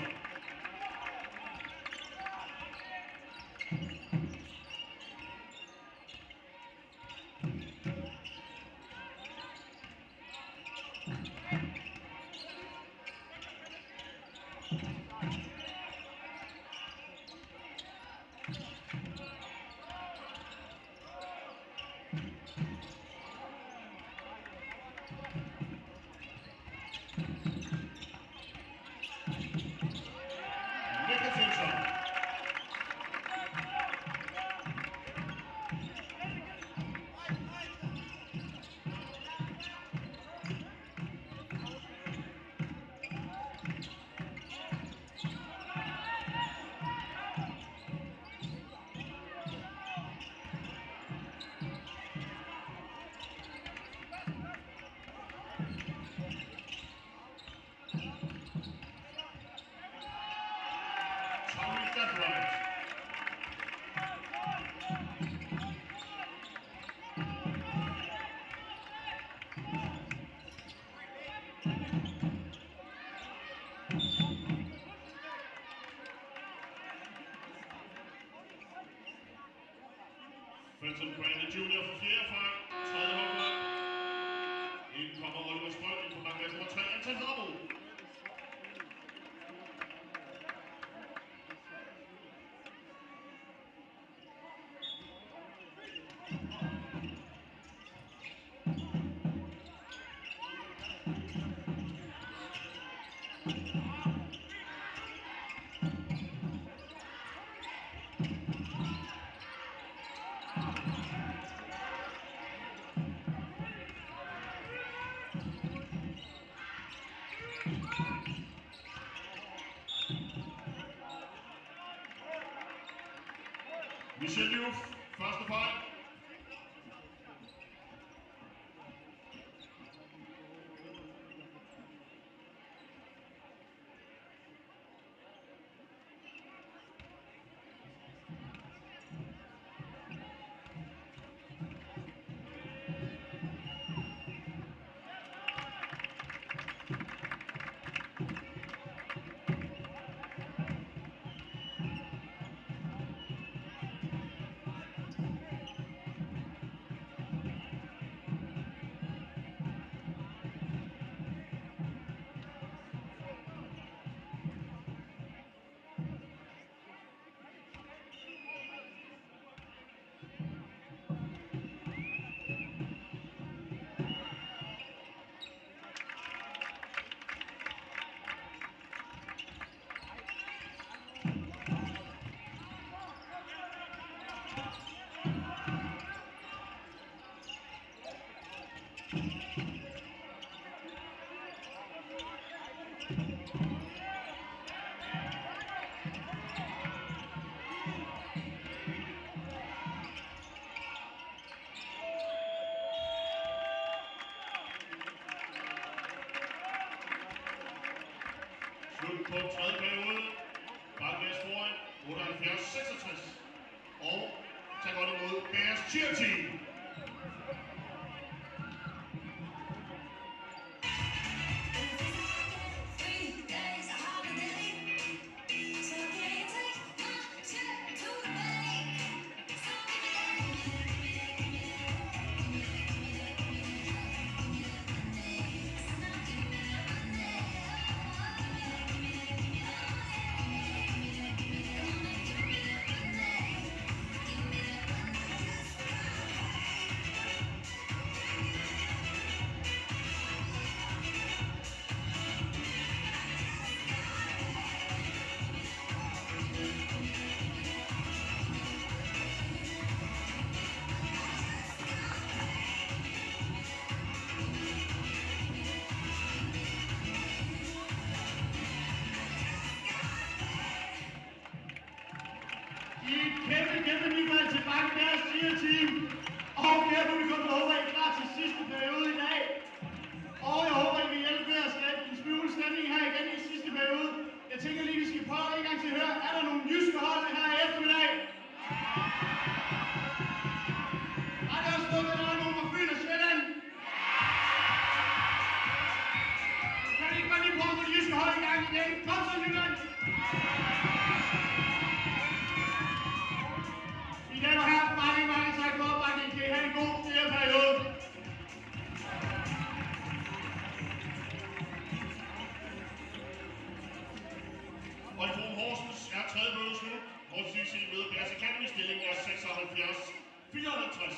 Fenton Brandon junior for fjerde fejl, tredje holdfejl. Ind kommer Oliver Sprøg ind på Bankgas nummer tre, Anton Harbo. Michel Diouf, første fejl. Slut på tredje periode. Bankvæs foran otteoghalvfjerds seksogtres. Og tag godt imod Bears Cheer Team. Kæmpe, kæmpe Michael til Bankvæs Cheer Team. Og kære publikum, jeg håber, I er klar til sidste periode i dag. Og jeg håber, I vil hjælpe med at skabe en smule stemning her igen i sidste periode. Jeg tænker lige, vi skal prøve en gang til at høre, er der nogle jyske hold her i eftermiddag? Er der også noget, der er nogen fra Fyn og Sjælland? Kan I ikke bare lige prøve at få de jyske hold i gang igen? Kom så, Jylland! Mine damer og herrer, mange, mange tak for opbakningen. Kan I have en god periode? Og i Forum Horsens er tredje møde slut. Horsens Y C møder Bears Academy. Stillingen er seksoghalvfjerds fireoghalvtreds.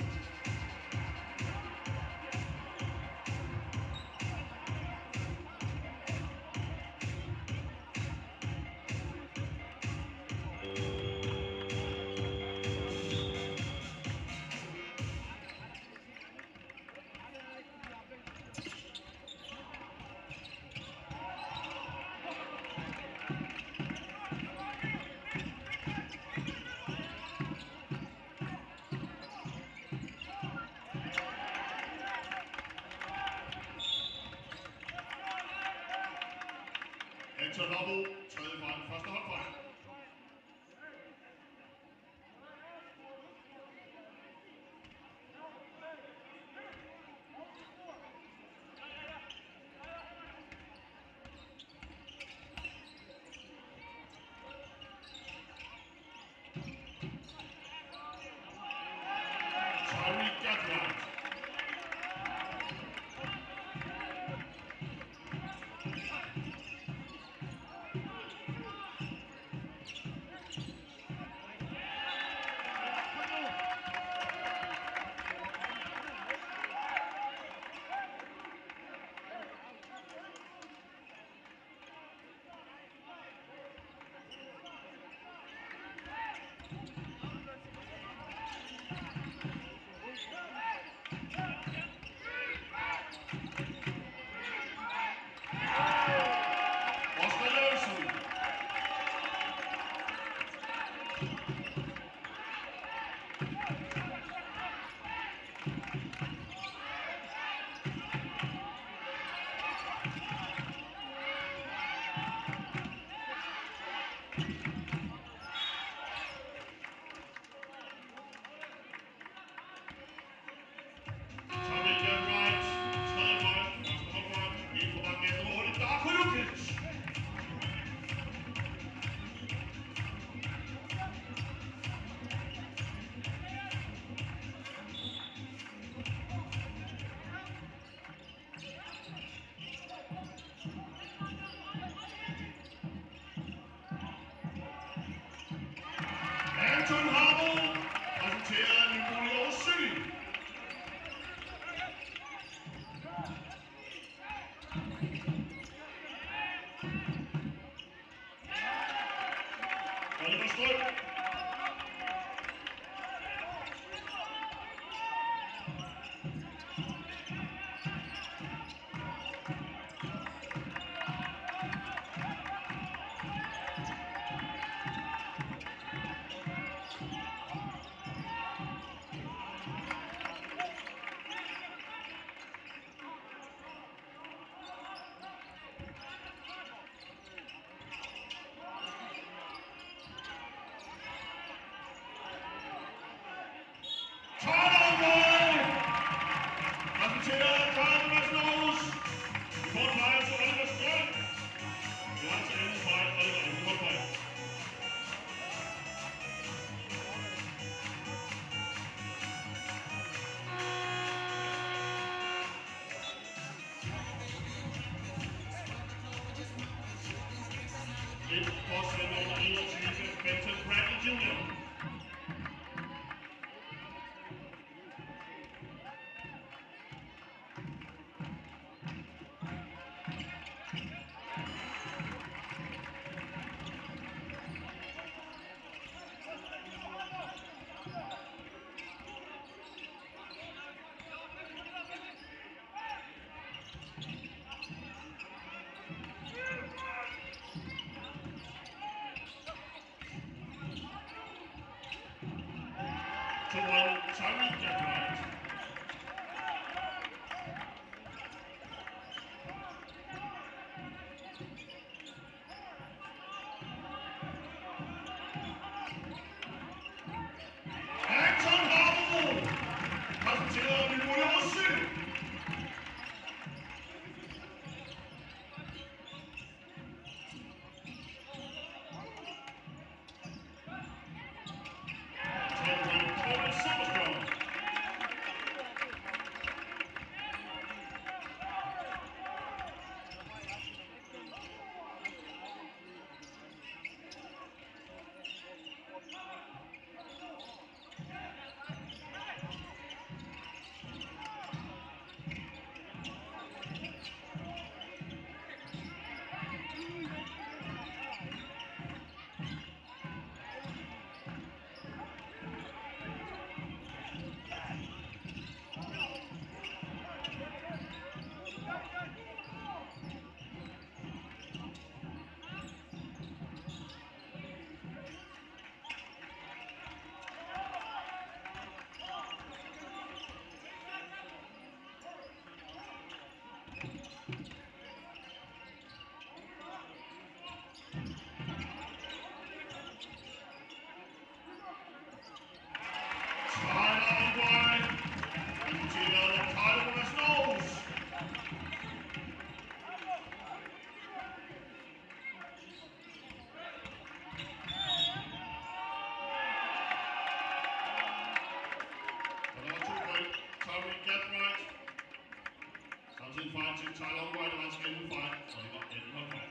Anton Hobbo, tredje fejl, første holdfejl. Tyreek Gatlin. Anton Hobbo præsenterer Nybolig Aarhus Cykel. Oliver Strøm. Præsenterer Carl Mads Norhus. I kort plejer til Oliver Strøm. Det var til anden fejl, Oliver en kort fejl. Et forsøg nummer enogtyve, Benton Bradley junior to one, Tyree Jackwright. Anton Harbo præsenterer niveau nummer syv. Samtidig fejl til Tyler White, og han skal anden fejl, så det var anden håndfejl.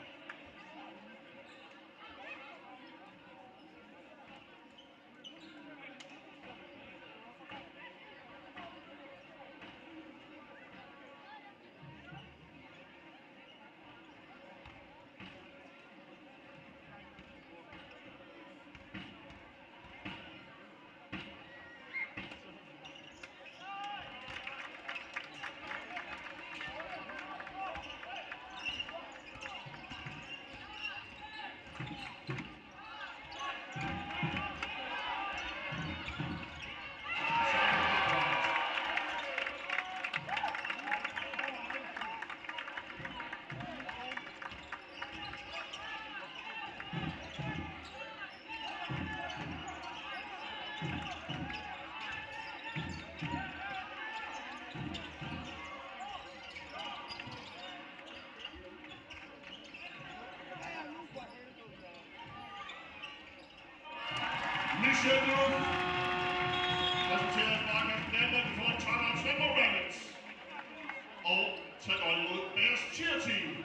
Michel Luke præsenterer fra kandidaterne for Tønder Svendborg Rabbits og tager godt imod deres cheer-team.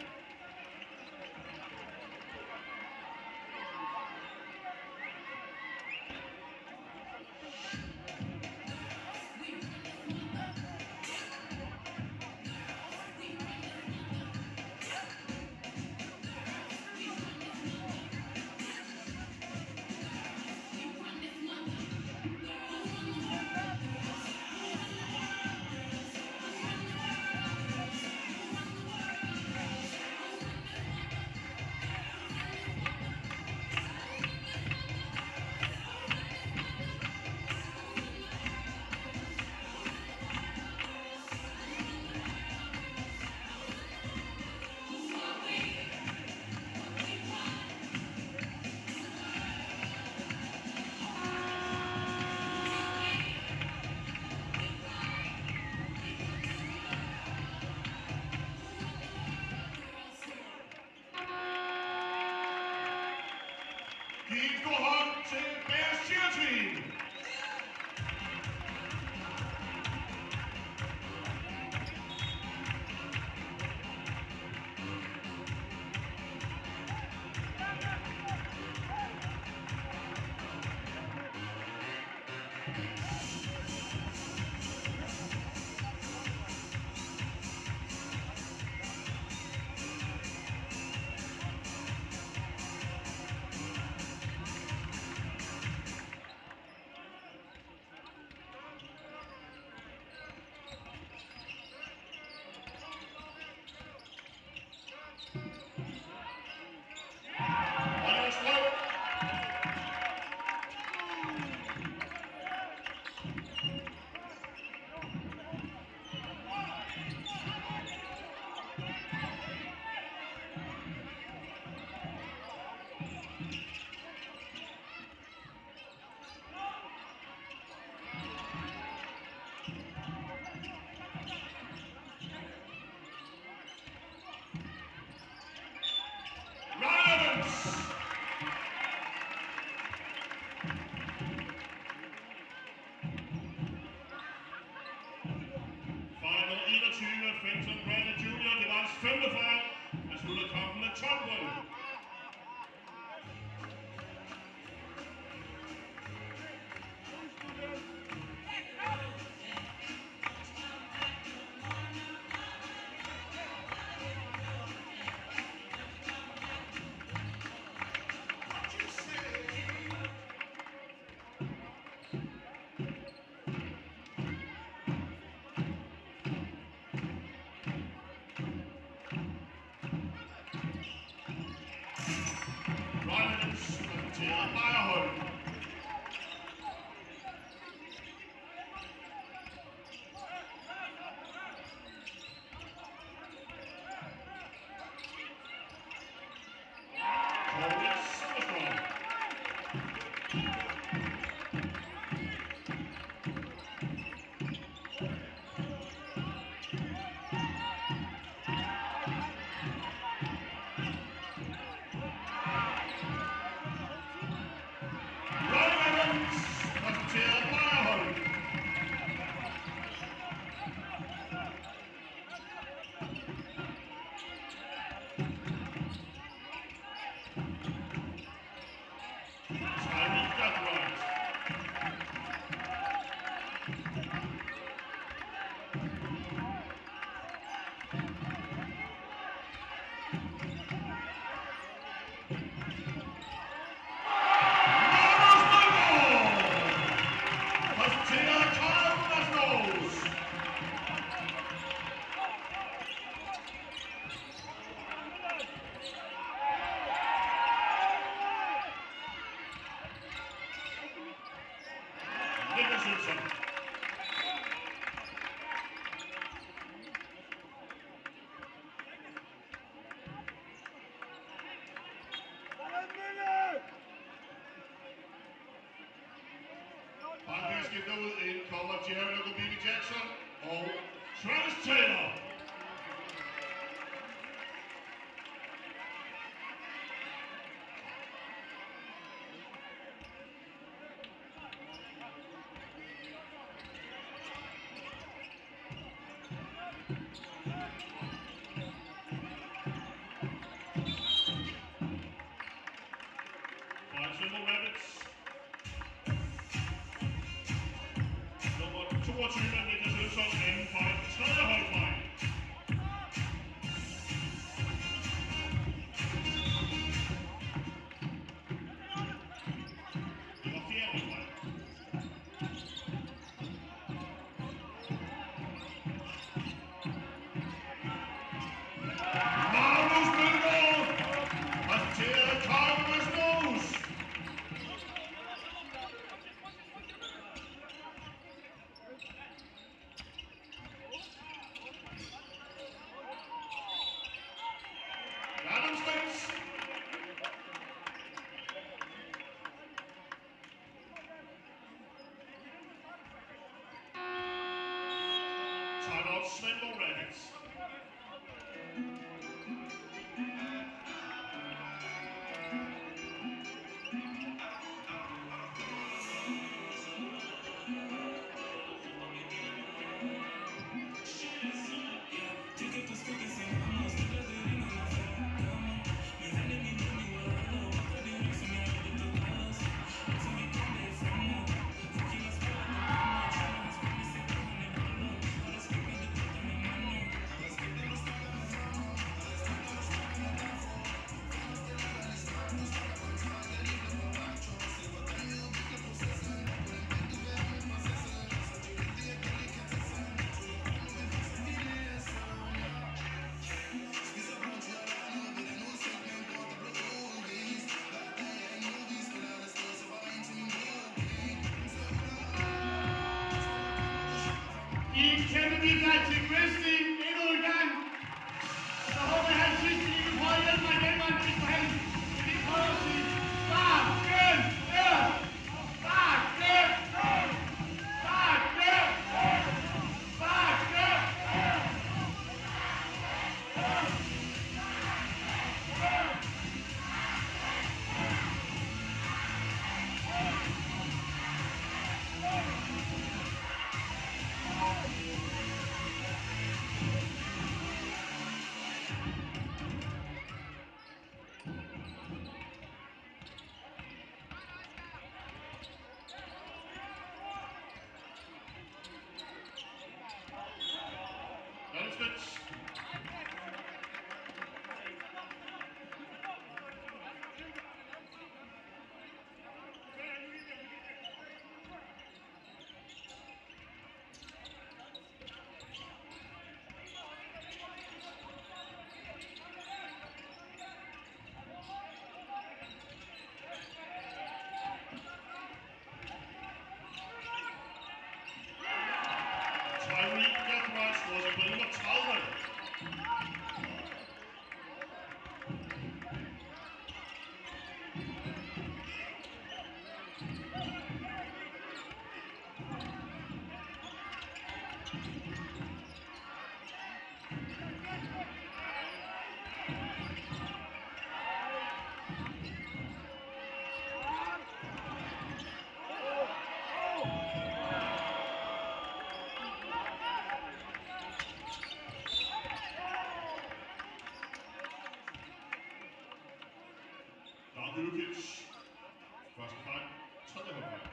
give en stor hånd til Bears cheerteam. Fenton Brandon junior, det var hans femte fejl. Han sluttede kampen med tolv point. Skifter ud, ind kommer Jerry Logobini Jackson og Travis Taylor. Svendborg Rabbits. toogtyve Niklas Ødsson, anden fejl, tredje holdfejl. Det var fjerde holdfejl. Magnus Bølgaard præsenterer Carl Rasmus. Timeout Svendborg Rabbits. Jukic. Første fejl, tredje holdfejl.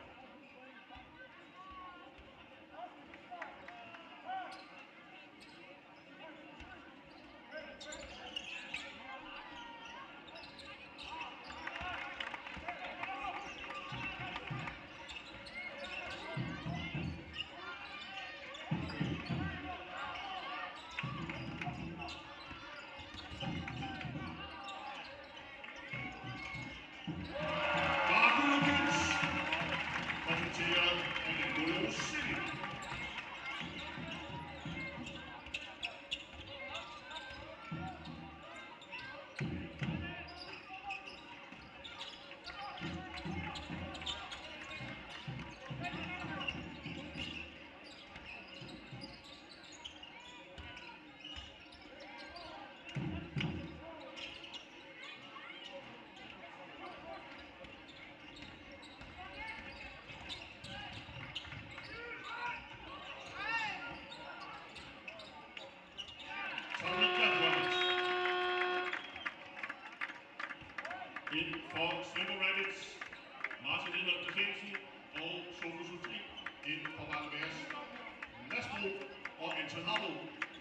Ind for Svendborg Rabbits, Martin Edvard Christensen og Sofus Ulfri. Ind for Valdemars, Lasbro og Anton Harbo.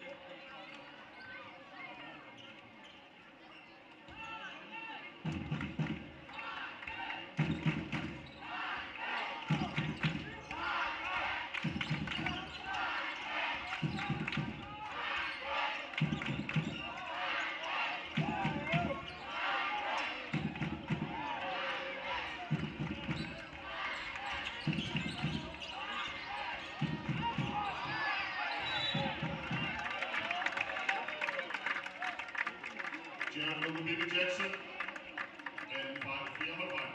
Jared Logan Baby Jackson, anden fejl, fjerde holdfejl.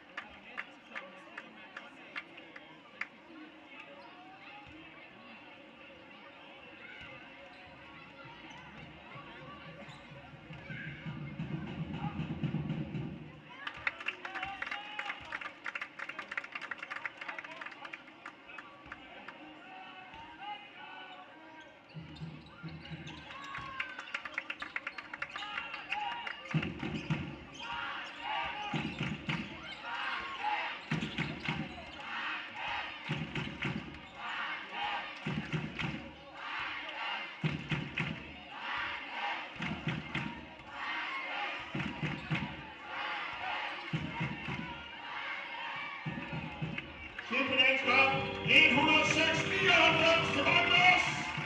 Slut på dagens kamp. et hundrede og seks nioghalvfems til Valdemars.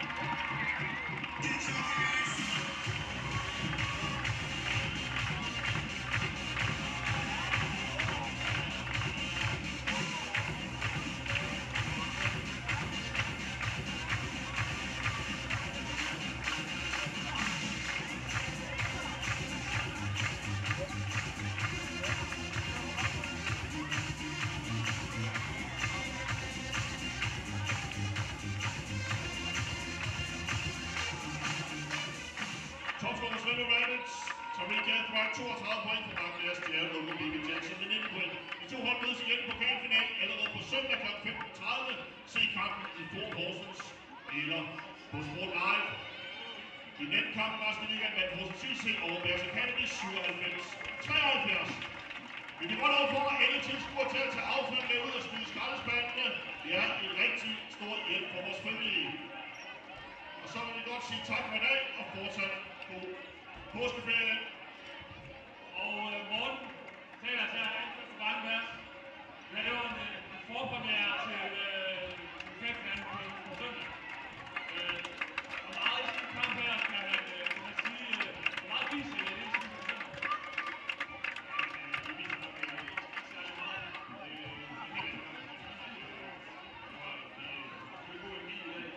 Topscorer Svendborg Rabbits, som ikke havde for toogtredive point for Valdemars, Jared Logan Baby Jackson med nitten point. De to hold mødes igen i pokalfinalen allerede på søndag kl. femten tredive. Se kampen i Ford Horsens eller på Sport Live. I netkampen var Ligaen vandt Horsens I C over Bears Academy syvoghalvfems treoghalvfjerds. Vi kan godt overføre alle tilskuere til at tage affald med ud og smide skraldespandene. Det er en rigtig stor hjælp for vores frivillige. Og så vil vi godt sige tak for i dag og fortsat god påskeferie. Og øh, Morten taler til at anføre for Valdemars. Ja, det var en, en forpremiere til øh, pokalfinalen på, på søndag. Øh, og meget i sådan en kamp her kan man, øh, kan man sige, øh, meget vise i det sidste på søndag. Det viser nok øh, ikke særlig meget. Øh, det er helt det er god energi i dag.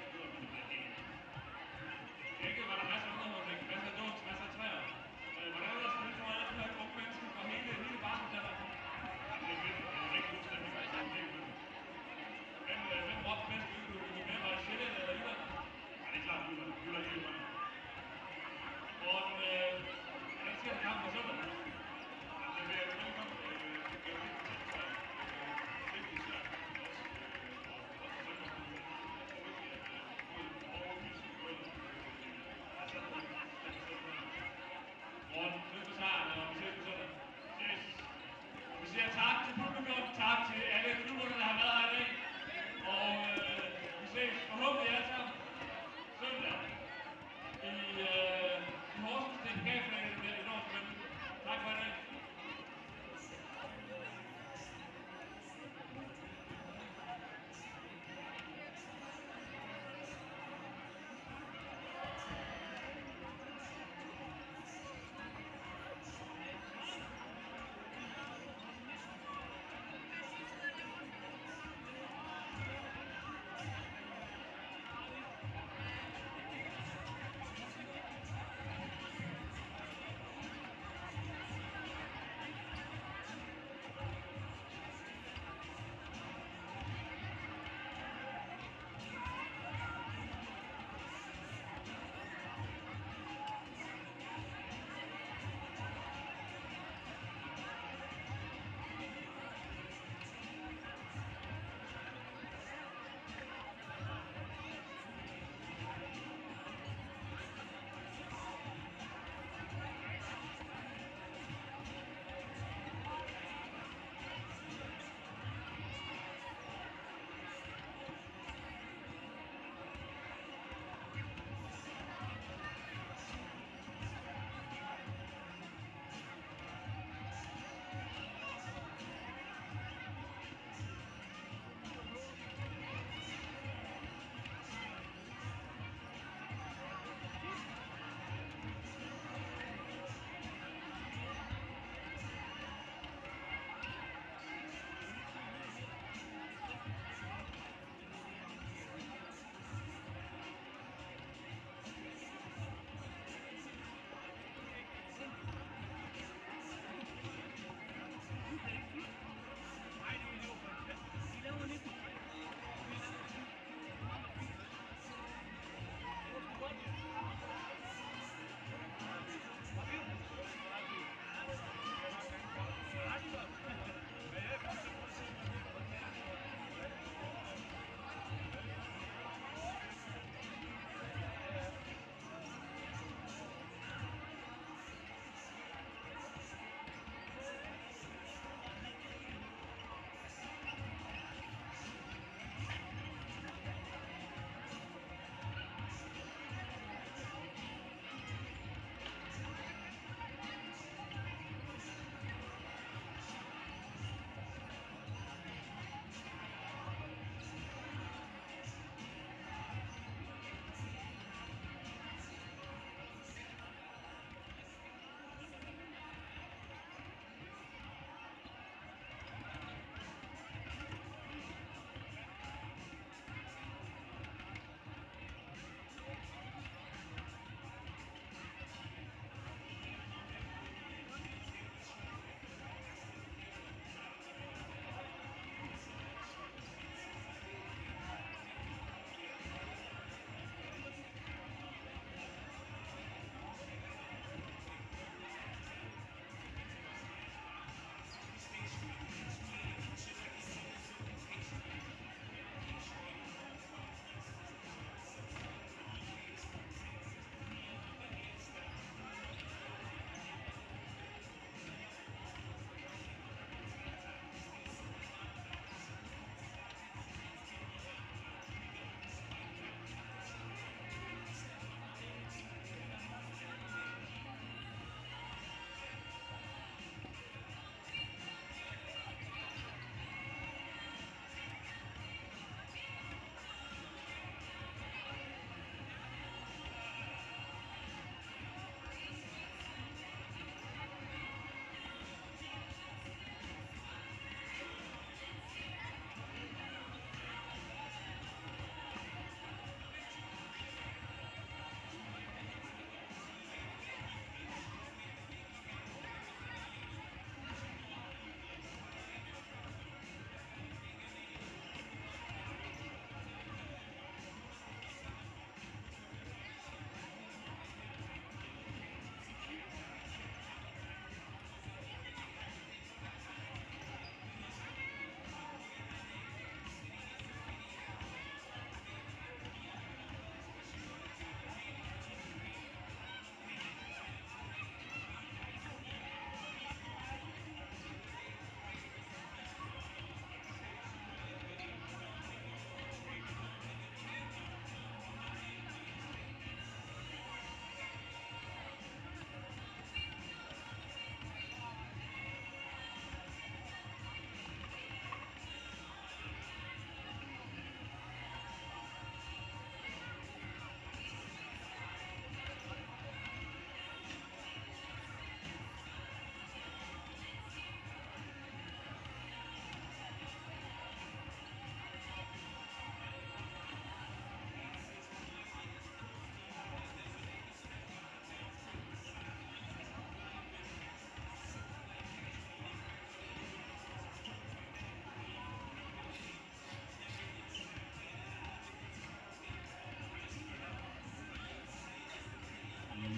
Ikke var der masser af underholdning, masser af dunks, masser af træer. Hvordan er det at spille for alle de her unge mennesker fra hele, hele verden? Det er fedt. Det er rigtig god stemning. Det er helt fedt. Men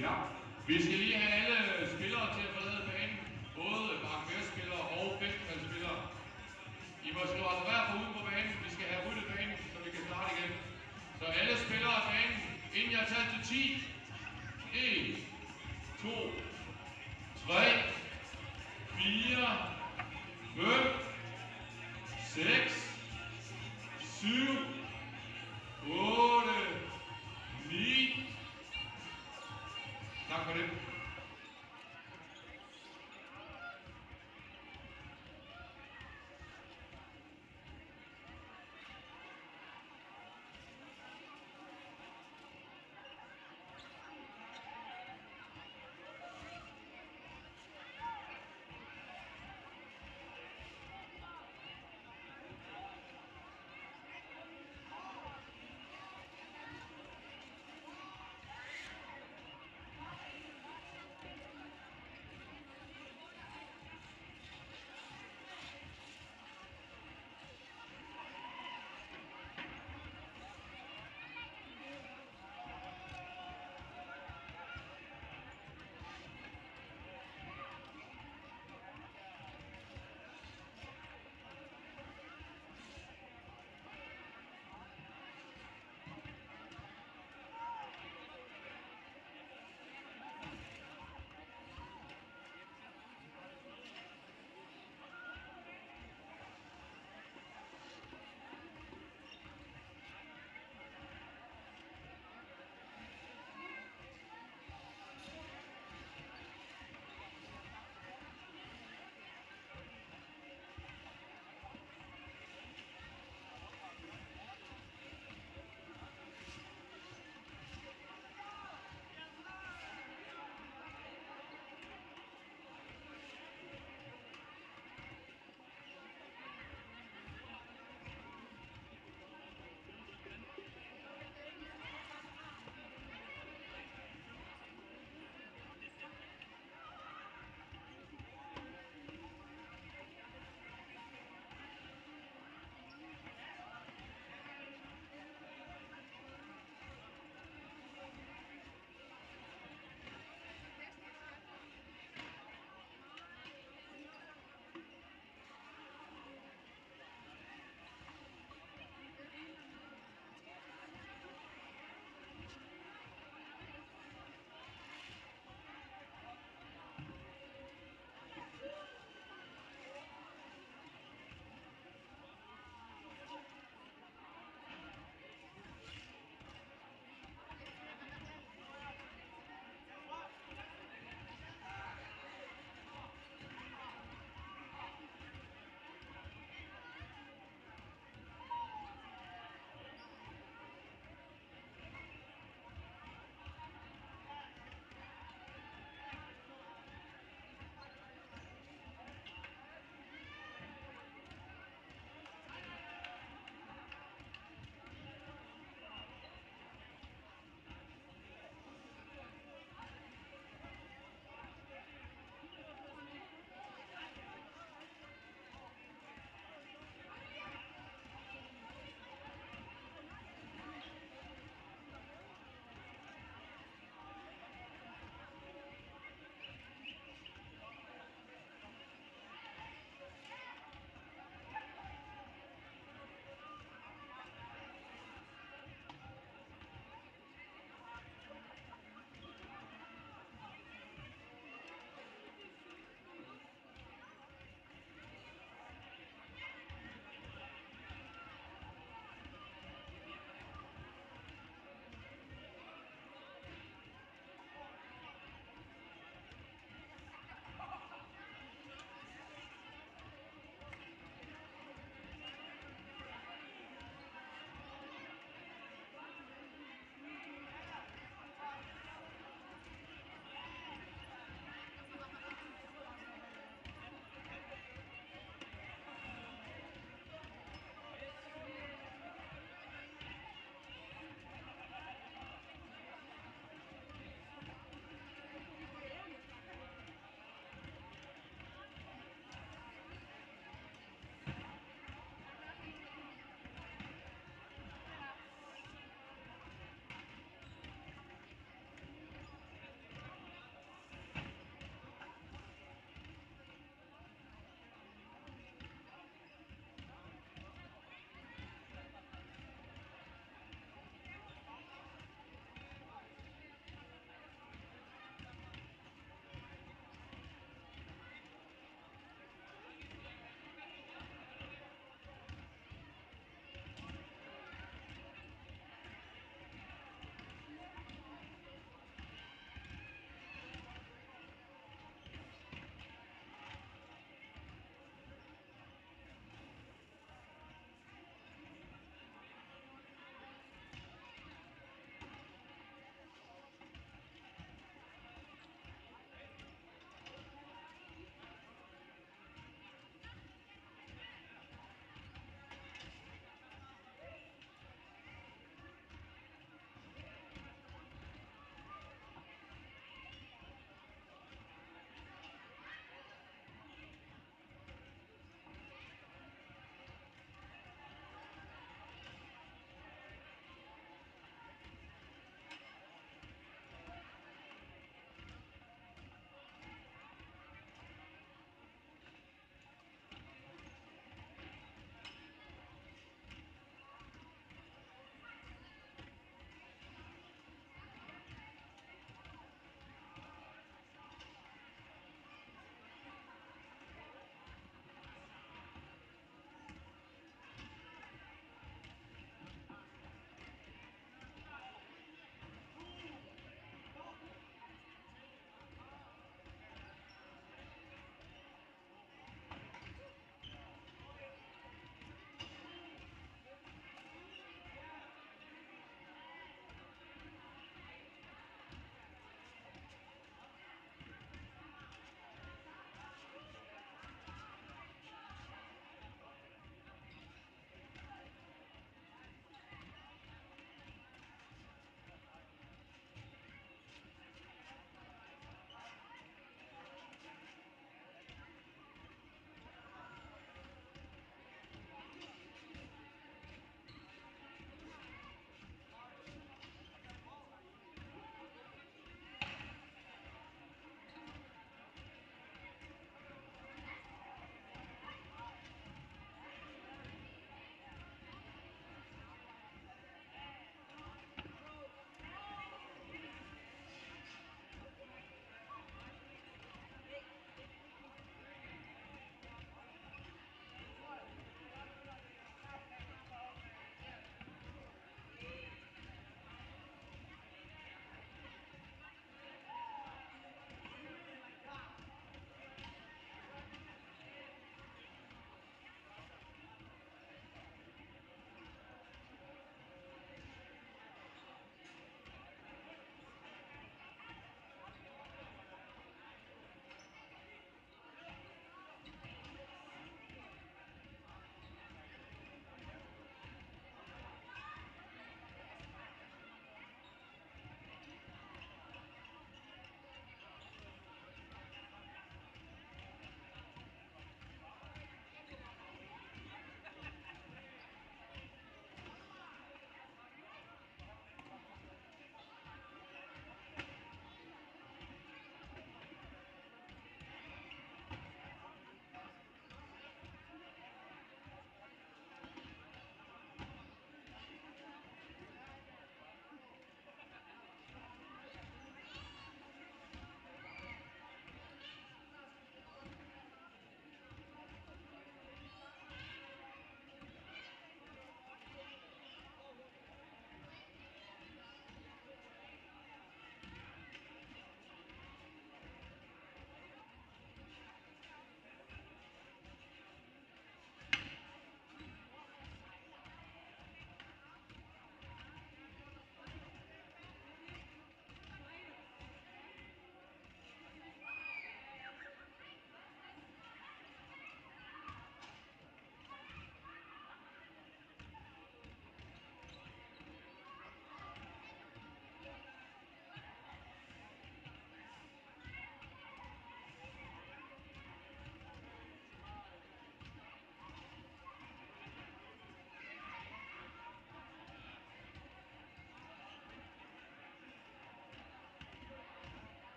Ja. Vi skal lige have alle spillere til at forlade banen. Både bankværspillere og feltspillere. I må skrive reservere på ude på banen. Vi skal have ryddet banen, så vi kan starte igen. Så alle spillere af banen, inden jeg tager til ti. en, to, tre, fire, fem, seks, syv, otte, ni. Tak for det.